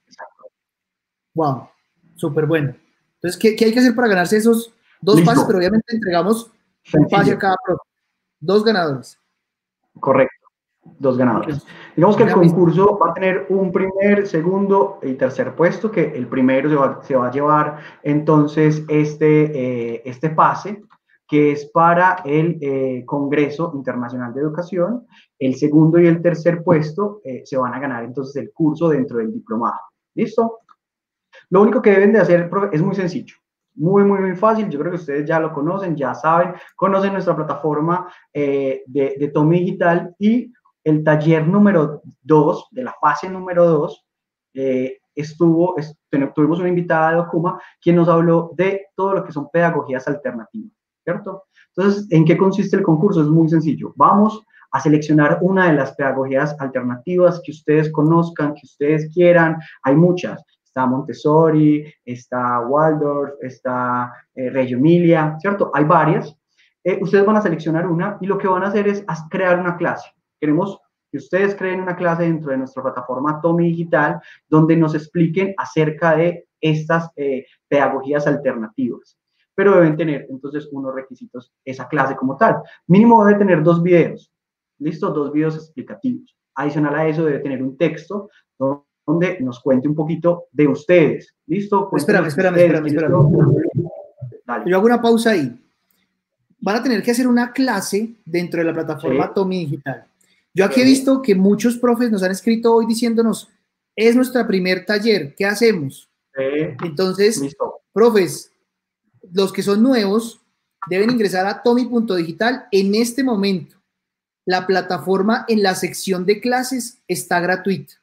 Wow, súper bueno. Entonces, ¿qué, ¿qué hay que hacer para ganarse esos dos Listo. pases? Pero obviamente entregamos un pase a cada profe. Dos ganadores. Correcto, dos ganadores. Okay. Digamos que el concurso va a tener un primer, segundo y tercer puesto, que el primero se va, se va a llevar entonces este, eh, este pase, que es para el eh, Congreso Internacional de Educación. El segundo y el tercer puesto eh, se van a ganar entonces el curso dentro del diplomado. ¿Listo? Lo único que deben de hacer es muy sencillo. Muy, muy, muy fácil. Yo creo que ustedes ya lo conocen, ya saben, conocen nuestra plataforma eh, de, de Tomi Digital, y el taller número dos, de la fase número dos, eh, estuvo, est tuvimos una invitada de Documa, quien nos habló de todo lo que son pedagogías alternativas, ¿cierto? Entonces, ¿en qué consiste el concurso? Es muy sencillo. Vamos a seleccionar una de las pedagogías alternativas que ustedes conozcan, que ustedes quieran. Hay muchas. Está Montessori, está Waldorf, está eh, Reggio Emilia, ¿cierto? Hay varias. Eh, ustedes van a seleccionar una y lo que van a hacer es crear una clase. Queremos que ustedes creen una clase dentro de nuestra plataforma Tomi Digital, donde nos expliquen acerca de estas eh, pedagogías alternativas. Pero deben tener, entonces, unos requisitos, esa clase como tal. Mínimo debe tener dos videos, ¿listo? Dos videos explicativos. Adicional a eso, debe tener un texto donde nos cuente un poquito de ustedes. ¿Listo? Espérame, espérame, espérame, espérame. Dale. Yo hago una pausa ahí. Van a tener que hacer una clase dentro de la plataforma sí. Tomi Digital. Yo aquí sí. he visto que muchos profes nos han escrito hoy diciéndonos, es nuestro primer taller, ¿qué hacemos? Sí. Entonces, Listo. profes, los que son nuevos deben ingresar a tomi punto digital en este momento. La plataforma en la sección de clases está gratuita.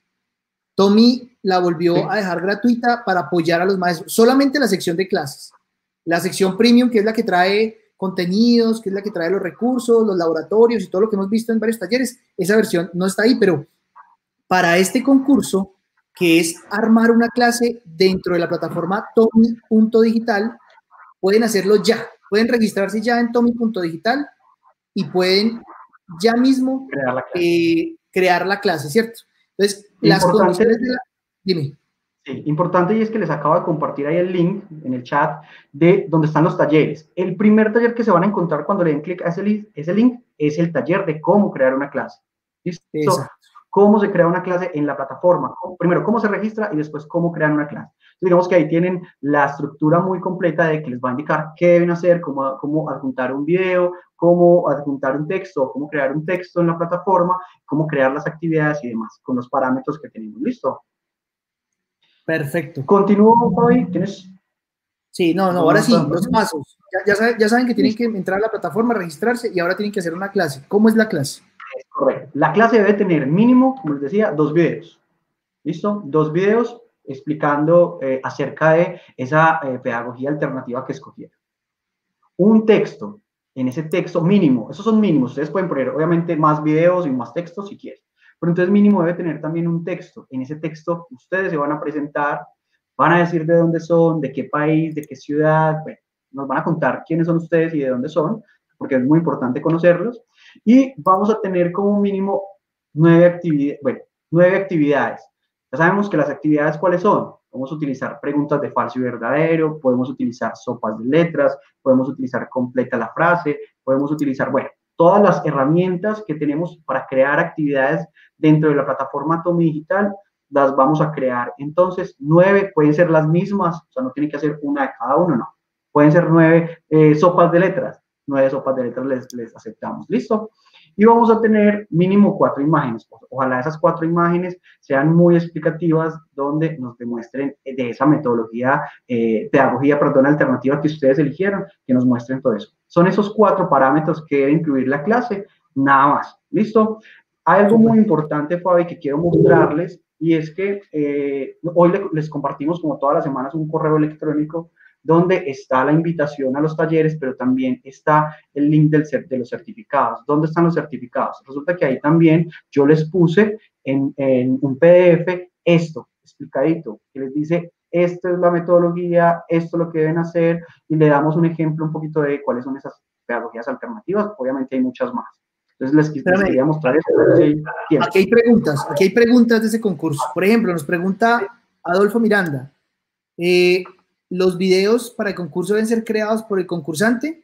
Tomi la volvió sí. a dejar gratuita para apoyar a los maestros, solamente la sección de clases. La sección premium, que es la que trae contenidos, que es la que trae los recursos, los laboratorios y todo lo que hemos visto en varios talleres, esa versión no está ahí, pero para este concurso, que es armar una clase dentro de la plataforma tomi punto digital, pueden hacerlo ya, pueden registrarse ya en tomi punto digital y pueden ya mismo crear la clase, eh, crear la clase, ¿cierto? Entonces, las condiciones de la... Dime. Sí, importante, y es que les acabo de compartir ahí el link en el chat de donde están los talleres. El primer taller que se van a encontrar cuando le den clic a ese link, ese link es el taller de cómo crear una clase. ¿Listo? Exacto. Cómo se crea una clase en la plataforma. Primero, cómo se registra y después cómo crear una clase. Entonces, digamos que ahí tienen la estructura muy completa de que les va a indicar qué deben hacer, cómo, cómo adjuntar un video, cómo adjuntar un texto, cómo crear un texto en la plataforma, cómo crear las actividades y demás, con los parámetros que tenemos. ¿Listo? Perfecto. Continúo, Fabi. ¿Tienes? Sí, no, no, ahora sí, los pasos. Ya, ya, saben, ya saben que tienen que entrar a la plataforma, registrarse y ahora tienen que hacer una clase. ¿Cómo es la clase? Es correcto. La clase debe tener mínimo, como les decía, dos videos. ¿Listo? Dos videos explicando eh, acerca de esa eh, pedagogía alternativa que escogieron. Un texto. En ese texto mínimo, esos son mínimos. Ustedes pueden poner, obviamente, más videos y más textos si quieren. Pero entonces mínimo debe tener también un texto. En ese texto ustedes se van a presentar, van a decir de dónde son, de qué país, de qué ciudad, bueno, nos van a contar quiénes son ustedes y de dónde son, porque es muy importante conocerlos. Y vamos a tener como mínimo nueve actividades, bueno, nueve actividades. Ya sabemos que las actividades, ¿cuáles son? Podemos utilizar preguntas de falso y verdadero, podemos utilizar sopas de letras, podemos utilizar completa la frase, podemos utilizar, bueno, todas las herramientas que tenemos para crear actividades dentro de la plataforma Tomi Digital, las vamos a crear. Entonces, nueve pueden ser las mismas, o sea, no tienen que hacer una de cada uno, no. Pueden ser nueve eh, sopas de letras, nueve sopas de letras les, les aceptamos, ¿listo? Y vamos a tener mínimo cuatro imágenes. Ojalá esas cuatro imágenes sean muy explicativas, donde nos demuestren de esa metodología, eh, pedagogía, perdón, alternativa que ustedes eligieron, que nos muestren todo eso. Son esos cuatro parámetros que debe incluir la clase, nada más, ¿listo? Hay algo muy importante, Fabi, que quiero mostrarles, y es que eh, hoy les compartimos, como todas las semanas, un correo electrónico donde está la invitación a los talleres, pero también está el link del, de los certificados. ¿Dónde están los certificados? Resulta que ahí también yo les puse en, en un P D F esto, explicadito, que les dice, esta es la metodología, esto es lo que deben hacer, y le damos un ejemplo un poquito de cuáles son esas pedagogías alternativas. Obviamente hay muchas más. Entonces les, les quería mostrar eso. Sí, aquí hay preguntas, aquí hay preguntas de ese concurso. Por ejemplo, nos pregunta Adolfo Miranda, eh, ¿los videos para el concurso deben ser creados por el concursante?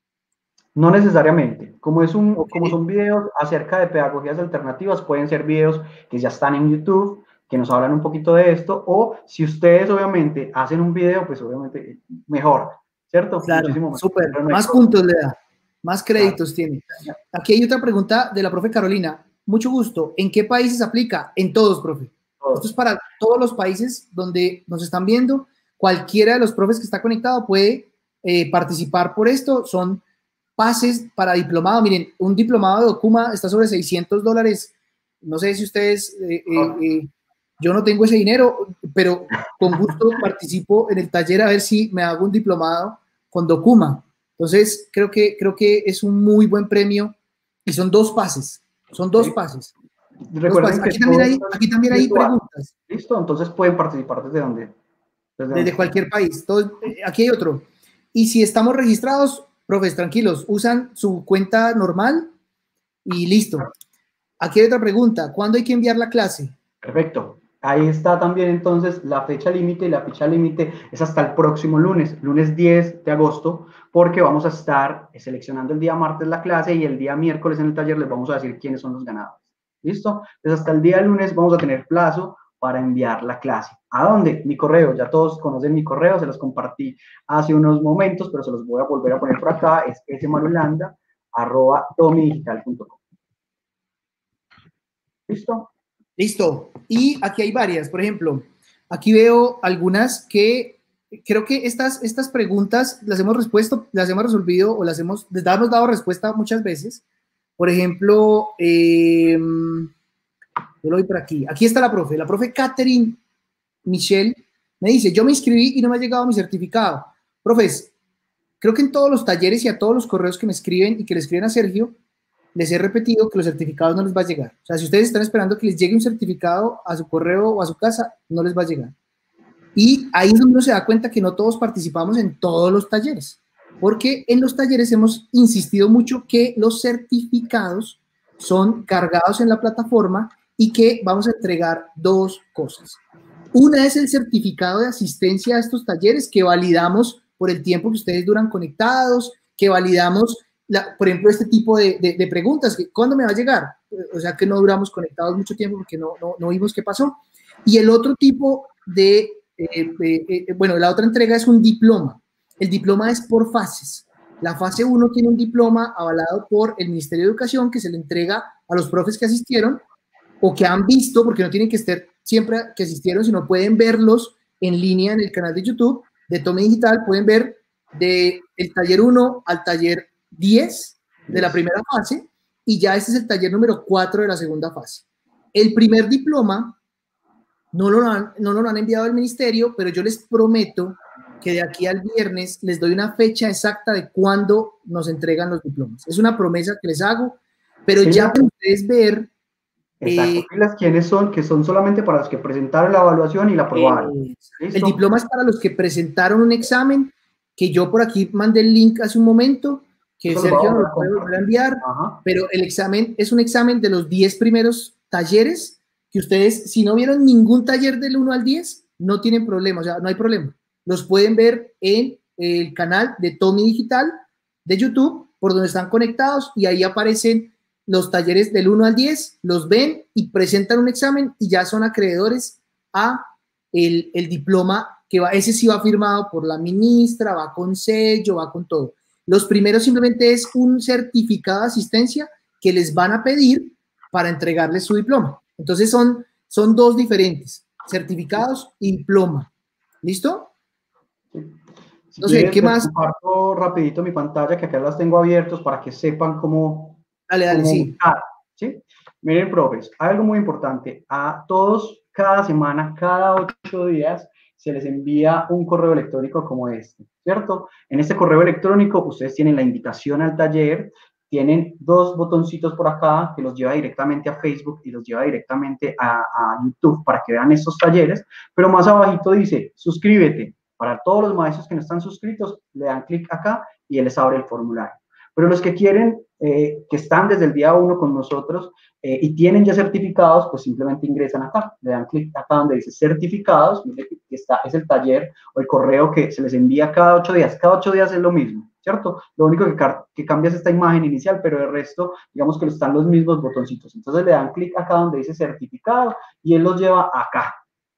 No necesariamente. Como, es un, Okay. Como son videos acerca de pedagogías alternativas, pueden ser videos que ya están en YouTube, que nos hablan un poquito de esto, o si ustedes obviamente hacen un video, pues obviamente mejor, ¿cierto? Claro, Muchísimo súper, más puntos le da, más créditos claro. tiene. Aquí hay otra pregunta de la profe Carolina. Mucho gusto. ¿En qué países aplica? En todos, profe. Todos. Esto es para todos los países donde nos están viendo. Cualquiera de los profes que está conectado puede eh, participar por esto. Son pases para diplomado. Miren, un diplomado de Documa está sobre seiscientos dólares. No sé si ustedes... Eh, eh, eh, yo no tengo ese dinero, pero con gusto participo en el taller a ver si me hago un diplomado con Documa. Entonces, creo que, creo que es un muy buen premio y son dos pases. Son dos sí. pases. Recuerden dos pases. Aquí, también hay, aquí también hay preguntas. Listo, entonces pueden participar desde donde. Desde, desde cualquier país. Todo, aquí hay otro. Y si estamos registrados, profes, tranquilos, usan su cuenta normal y listo. Aquí hay otra pregunta. ¿Cuándo hay que enviar la clase? Perfecto. Ahí está también entonces la fecha límite, y la fecha límite es hasta el próximo lunes, lunes diez de agosto, porque vamos a estar seleccionando el día martes la clase y el día miércoles en el taller les vamos a decir quiénes son los ganadores. ¿Listo? Entonces hasta el día lunes vamos a tener plazo para enviar la clase. ¿A dónde? Mi correo, ya todos conocen mi correo, se los compartí hace unos momentos, pero se los voy a volver a poner por acá, es smarulanda arroba tomidigital punto com. ¿Listo? Listo. Y aquí hay varias. Por ejemplo, aquí veo algunas que creo que estas, estas preguntas las hemos respuesto, las hemos resolvido o las hemos, les hemos dado respuesta muchas veces. Por ejemplo, eh, yo lo voy por aquí. Aquí está la profe. La profe Catherine Michelle me dice, yo me inscribí y no me ha llegado mi certificado. Profes, creo que en todos los talleres y a todos los correos que me escriben y que le escriben a Sergio, les he repetido que los certificados no les va a llegar. O sea, si ustedes están esperando que les llegue un certificado a su correo o a su casa, no les va a llegar. Y ahí es donde uno se da cuenta que no todos participamos en todos los talleres, porque en los talleres hemos insistido mucho que los certificados son cargados en la plataforma y que vamos a entregar dos cosas. Una es el certificado de asistencia a estos talleres que validamos por el tiempo que ustedes duran conectados, que validamos... La, por ejemplo, este tipo de, de, de preguntas, que ¿cuándo me va a llegar? O sea, que no duramos conectados mucho tiempo porque no, no, no vimos qué pasó. Y el otro tipo de, eh, de eh, bueno, la otra entrega es un diploma. El diploma es por fases. La fase uno tiene un diploma avalado por el Ministerio de Educación que se le entrega a los profes que asistieron o que han visto, porque no tienen que estar siempre que asistieron, sino pueden verlos en línea en el canal de YouTube de Tome Digital, pueden ver del taller uno al taller diez de la primera fase y ya este es el taller número cuatro de la segunda fase. El primer diploma no lo han, no lo han enviado al ministerio, pero yo les prometo que de aquí al viernes les doy una fecha exacta de cuándo nos entregan los diplomas. Es una promesa que les hago, pero sí, ya pueden ustedes ver. Exacto. Eh, las quiénes son, que son solamente para los que presentaron la evaluación y la aprobaron. Eh, el diploma es para los que presentaron un examen, que yo por aquí mandé el link hace un momento, que Sergio nos lo puede volver a enviar, Ajá. pero el examen es un examen de los diez primeros talleres, que ustedes, si no vieron ningún taller del uno al diez, no tienen problema, o sea, no hay problema. Los pueden ver en el canal de Tomi Digital de YouTube, por donde están conectados, y ahí aparecen los talleres del uno al diez, los ven y presentan un examen y ya son acreedores a el, el diploma, que va, ese sí va firmado por la ministra, va con sello, va con todo. Los primeros simplemente es un certificado de asistencia que les van a pedir para entregarles su diploma. Entonces son, son dos diferentes, certificados y diploma. ¿Listo? Sí. Si no sé, ¿qué más? Comparto rapidito mi pantalla, que acá las tengo abiertos para que sepan cómo... Dale, dale, cómo, sí. Ah, ¿sí? Miren, profes, hay algo muy importante. A todos, cada semana, cada ocho días, se les envía un correo electrónico como este, ¿cierto? En este correo electrónico ustedes tienen la invitación al taller, tienen dos botoncitos por acá que los lleva directamente a Facebook y los lleva directamente a, a YouTube para que vean estos talleres, pero más abajito dice, suscríbete. Para todos los maestros que no están suscritos, le dan clic acá y él les abre el formulario. Pero los que quieren, eh, que están desde el día uno con nosotros eh, y tienen ya certificados, pues simplemente ingresan acá, le dan clic acá donde dice certificados, que está, es el taller o el correo que se les envía cada ocho días. Cada ocho días es lo mismo, ¿cierto? Lo único que, que cambia es esta imagen inicial, pero el resto, digamos que están los mismos botoncitos. Entonces le dan clic acá donde dice certificado y él los lleva acá,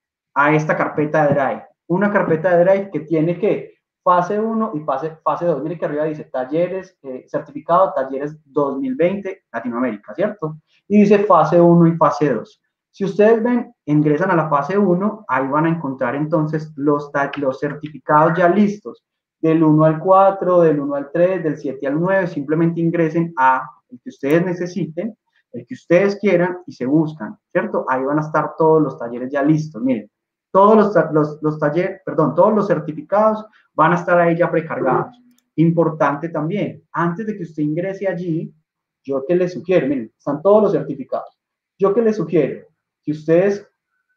a esta carpeta de Drive. Una carpeta de Drive que tiene que fase uno y fase, fase dos. Miren que arriba dice talleres, eh, certificado, talleres dos mil veinte, Latinoamérica, ¿cierto? Y dice fase uno y fase dos. Si ustedes ven, ingresan a la fase uno, ahí van a encontrar entonces los, los certificados ya listos. Del uno al cuatro, del uno al tres, del siete al nueve, simplemente ingresen a el que ustedes necesiten, el que ustedes quieran y se buscan, ¿cierto? Ahí van a estar todos los talleres ya listos, miren. Todos los, los, los talleres, perdón, todos los certificados van a estar ahí ya precargados. Importante también, antes de que usted ingrese allí, yo que le sugiero, miren, están todos los certificados. Yo que le sugiero, que ustedes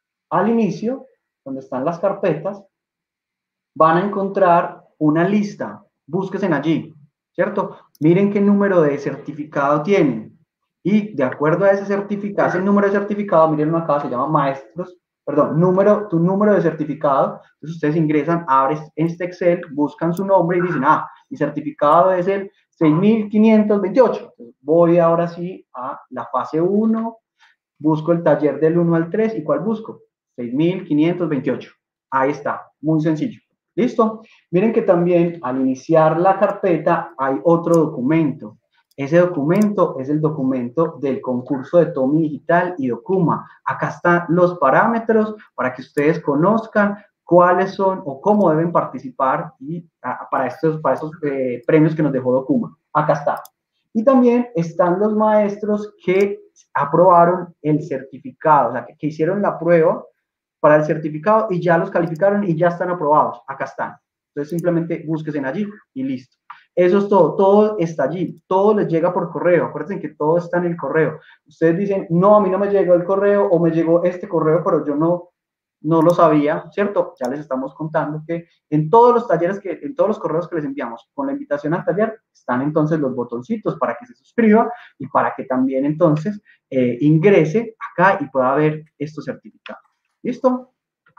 al inicio, donde están las carpetas, van a encontrar una lista. Búsquense allí, ¿cierto? Miren qué número de certificado tienen. Y de acuerdo a ese certificado, ese número de certificado, miren acá, se llama maestros. Perdón, número, tu número de certificado. Entonces ustedes ingresan, abren este Excel, buscan su nombre y dicen, ah, mi certificado es el seis mil quinientos veintiocho. Entonces, voy ahora sí a la fase uno, busco el taller del uno al tres, ¿y cuál busco? seis mil quinientos veintiocho. Ahí está, muy sencillo. ¿Listo? Miren que también al iniciar la carpeta hay otro documento. Ese documento es el documento del concurso de Tomi Digital y Documa. Acá están los parámetros para que ustedes conozcan cuáles son o cómo deben participar y, a, para estos, para estos eh, premios que nos dejó Documa. Acá está. Y también están los maestros que aprobaron el certificado, o sea, que, que hicieron la prueba para el certificado y ya los calificaron y ya están aprobados. Acá están. Entonces simplemente búsquense allí y listo. Eso es todo, todo está allí, todo les llega por correo. Acuérdense que todo está en el correo. Ustedes dicen, no, a mí no me llegó el correo o me llegó este correo, pero yo no, no lo sabía, ¿cierto? Ya les estamos contando que en todos los talleres, que, en todos los correos que les enviamos con la invitación al taller, están entonces los botoncitos para que se suscriba y para que también entonces eh, ingrese acá y pueda ver estos certificados. ¿Listo?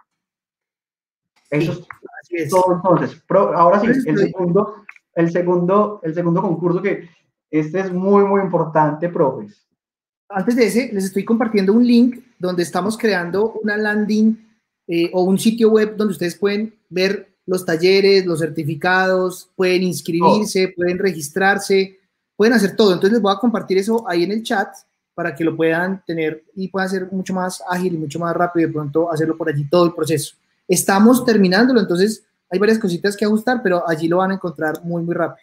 Eso sí, es, es todo entonces. Pro, ahora sí, el segundo... El segundo, el segundo concurso, que este es muy, muy importante, profes. Antes de ese, les estoy compartiendo un link donde estamos creando una landing eh, o un sitio web donde ustedes pueden ver los talleres, los certificados, pueden inscribirse, oh. pueden registrarse, pueden hacer todo. Entonces les voy a compartir eso ahí en el chat para que lo puedan tener y puedan ser mucho más ágil y mucho más rápido y de pronto hacerlo por allí todo el proceso. Estamos terminándolo, entonces hay varias cositas que ajustar, pero allí lo van a encontrar muy, muy rápido.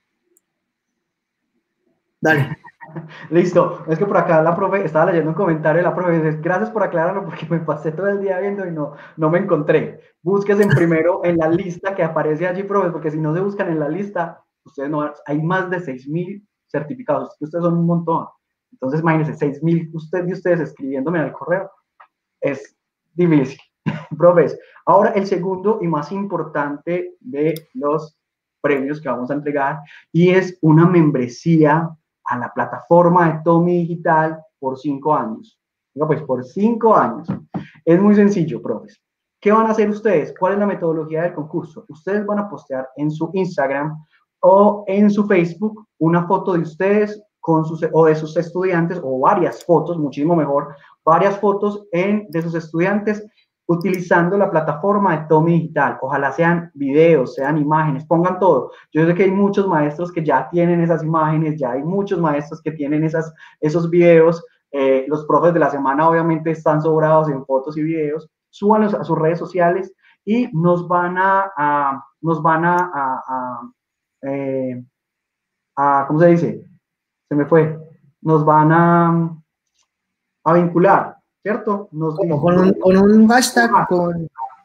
Dale. Listo. Es que por acá la profe, estaba leyendo un comentario de la profe, dice, gracias por aclararlo porque me pasé todo el día viendo y no, no me encontré. Búsquense primero en la lista que aparece allí, profe, porque si no se buscan en la lista, ustedes no, hay más de seis mil certificados, ustedes son un montón. Entonces, imagínense, seis mil ustedes y ustedes escribiéndome en el correo, es difícil. Profes, ahora el segundo y más importante de los premios que vamos a entregar y es una membresía a la plataforma de Tomi Digital por cinco años. Digo, pues por cinco años. Es muy sencillo, profes. ¿Qué van a hacer ustedes? ¿Cuál es la metodología del concurso? Ustedes van a postear en su Instagram o en su Facebook una foto de ustedes con sus, o de sus estudiantes o varias fotos, muchísimo mejor, varias fotos en, de sus estudiantes utilizando la plataforma de Tomi Digital. Ojalá sean videos, sean imágenes, pongan todo. Yo sé que hay muchos maestros que ya tienen esas imágenes, ya hay muchos maestros que tienen esas, esos videos. Eh, los profes de la semana obviamente están sobrados en fotos y videos. Súbanlos a sus redes sociales y nos van a, a nos van a, a, a, eh, a, ¿cómo se dice? Se me fue. Nos van a, a vincular. ¿Cierto? Nos, con, un, con un hashtag, con,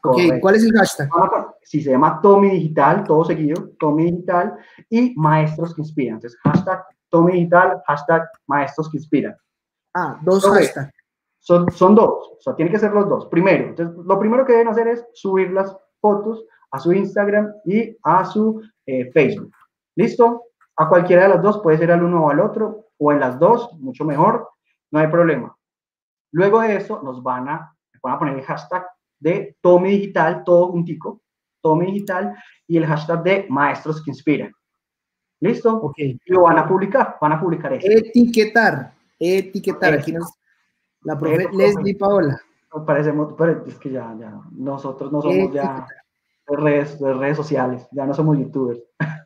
Ok, ¿cuál es el hashtag? Sí, se llama Tommy Digital, todo seguido, Tommy Digital, y Maestros que Inspiran. Entonces, hashtag Tommy Digital, hashtag Maestros que Inspiran. Ah, dos Okay. hashtags. Son, son dos, o sea, tienen que ser los dos. Primero, entonces, lo primero que deben hacer es subir las fotos a su Instagram y a su eh, Facebook. ¿Listo? A cualquiera de las dos, puede ser al uno o al otro, o en las dos, mucho mejor, no hay problema. Luego de eso, nos van a, van a poner el hashtag de Tommy Digital, todo juntico, Tommy Digital, y el hashtag de Maestros que Inspiran. ¿Listo? Ok. Y lo van a publicar, van a publicar esto. Etiquetar, etiquetar. Aquí nos, la profe Eso, Leslie Paola. Nos parecemos, pero es que ya, ya, nosotros no somos Etiquetar. ya de redes, de redes sociales, ya no somos youtubers.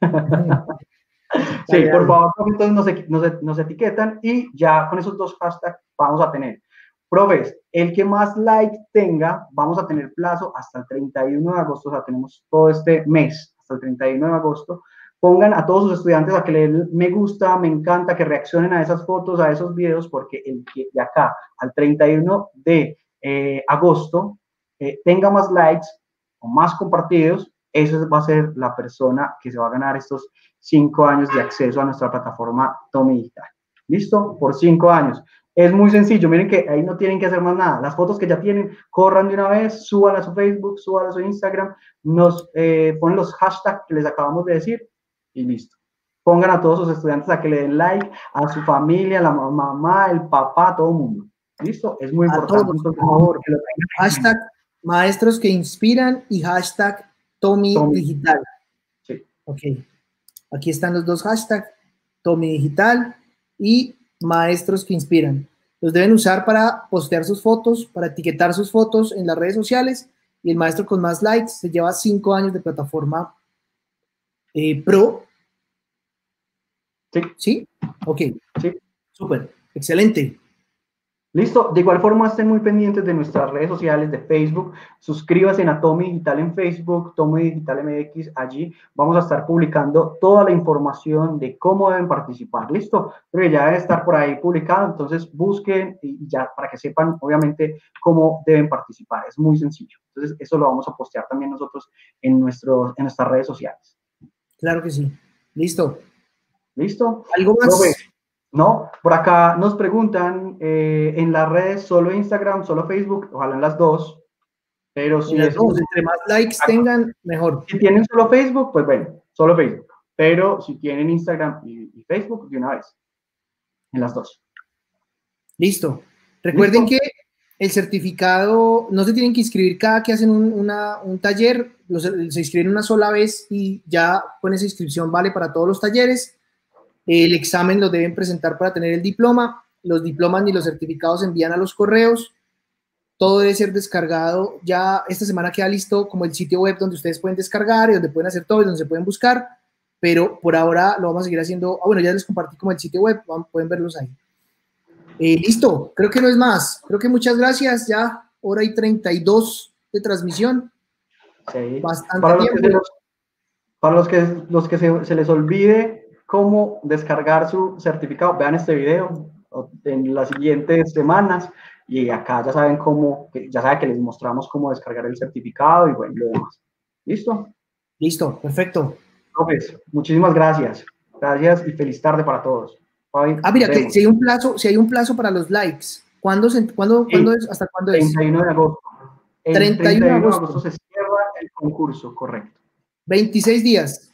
Sí, Dale, por dale. favor, entonces nos, nos, nos etiquetan y ya con esos dos hashtags vamos a tener. Profes, el que más like tenga, vamos a tener plazo hasta el treinta y uno de agosto, o sea, tenemos todo este mes, hasta el treinta y uno de agosto. Pongan a todos sus estudiantes a que le den me gusta, me encanta, que reaccionen a esas fotos, a esos videos, porque el que de acá al treinta y uno de eh, agosto eh, tenga más likes o más compartidos, eso va a ser la persona que se va a ganar estos cinco años de acceso a nuestra plataforma Tommy Digital. ¿Listo? Por cinco años. Es muy sencillo, miren que ahí no tienen que hacer más nada. Las fotos que ya tienen, corran de una vez, suban a su Facebook, suban a su Instagram, nos eh, ponen los hashtags que les acabamos de decir y listo. Pongan a todos sus estudiantes a que le den like, a su familia, la mamá, el papá, todo el mundo. ¿Listo? Es muy A importante. todos, Entonces, por favor. que lo tengan. Hashtag Maestros que Inspiran y hashtag Tommy, Tommy. Digital. Sí. Ok. Aquí están los dos hashtags, Tommy Digital y Maestros que Inspiran. Los deben usar para postear sus fotos, para etiquetar sus fotos en las redes sociales, y el maestro con más likes se lleva cinco años de plataforma eh, pro. Sí. ¿Sí? Ok. Sí. Súper. Excelente. Listo, de igual forma estén muy pendientes de nuestras redes sociales de Facebook, suscríbanse a Tommy Digital en Facebook, Tommy Digital M X, allí vamos a estar publicando toda la información de cómo deben participar, listo, porque ya debe estar por ahí publicado, entonces busquen y ya para que sepan obviamente cómo deben participar, es muy sencillo, entonces eso lo vamos a postear también nosotros en, nuestros, en nuestras redes sociales. Claro que sí, listo. ¿Listo? ¿Algo más? Profe, no, por acá nos preguntan eh, en las redes, solo Instagram, solo Facebook, ojalá en las dos, pero si En las es dos, entre más likes tengan, mejor. Si tienen solo Facebook, pues bueno, solo Facebook, pero si tienen Instagram y, y Facebook, de una vez, en las dos. Listo. Recuerden ¿Listo? que el certificado, no se tienen que inscribir cada que hacen un, una, un taller, los, se inscriben una sola vez y ya con esa inscripción vale para todos los talleres. El examen lo deben presentar para tener el diploma. Los diplomas ni los certificados se envían a los correos. Todo debe ser descargado. Ya esta semana queda listo como el sitio web donde ustedes pueden descargar y donde pueden hacer todo y donde se pueden buscar. Pero por ahora lo vamos a seguir haciendo. Ah, bueno, ya les compartí como el sitio web. Pueden verlos ahí. Eh, listo. Creo que no es más. Creo que muchas gracias. Ya hora y treinta y dos de transmisión. Sí. Bastante para los tiempo. que, se, los, para los que, los que se, se les olvide cómo descargar su certificado, vean este video en las siguientes semanas y acá ya saben cómo, ya saben que les mostramos cómo descargar el certificado y bueno, lo demás. ¿Listo? Listo, perfecto. Pues, muchísimas gracias. Gracias y feliz tarde para todos. Fabi, ah, mira, que si hay un plazo, si hay un plazo para los likes, ¿cuándo, se, ¿cuándo, sí, ¿cuándo es? ¿Hasta cuándo es? treinta y uno de agosto. El treinta y uno de agosto. agosto se cierra el concurso, correcto. veintiséis días.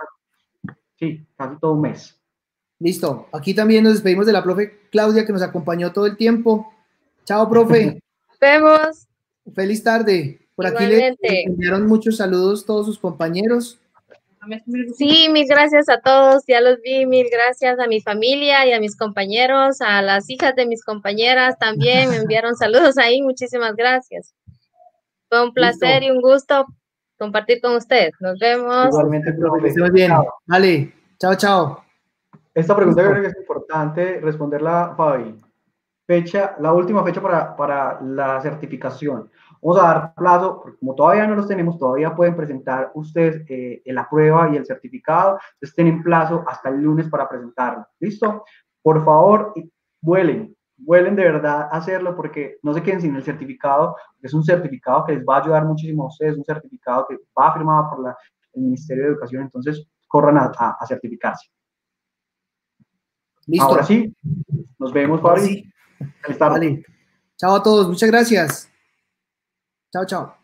Sí, casi todo un mes. Listo. Aquí también nos despedimos de la profe Claudia, que nos acompañó todo el tiempo. Chao, profe. Nos vemos. Feliz tarde. Por Igualmente. Aquí le enviaron muchos saludos todos sus compañeros. Sí, mil gracias a todos, ya los vi, mil gracias a mi familia y a mis compañeros, a las hijas de mis compañeras también me enviaron saludos ahí, muchísimas gracias. Fue un placer Listo. y un gusto compartir con ustedes. Nos vemos. Igualmente, profe. Que estemos bien. Vale, chao, chao. Esta pregunta yo creo que es importante responderla, Fabi. Fecha, la última fecha para, para la certificación. Vamos a dar plazo, porque como todavía no los tenemos, todavía pueden presentar ustedes eh, la prueba y el certificado, entonces tienen plazo hasta el lunes para presentarlo. ¿Listo? Por favor, vuelen, vuelen de verdad a hacerlo, porque no se queden sin el certificado. Es un certificado que les va a ayudar muchísimo a ustedes, un certificado que va firmado por la, el Ministerio de Educación. Entonces, corran a, a, a certificarse. Listo. Ahora sí, nos vemos, Ahora Fabri. sí. Feliz tarde. Vale. Chao a todos, muchas gracias. Chao, chao.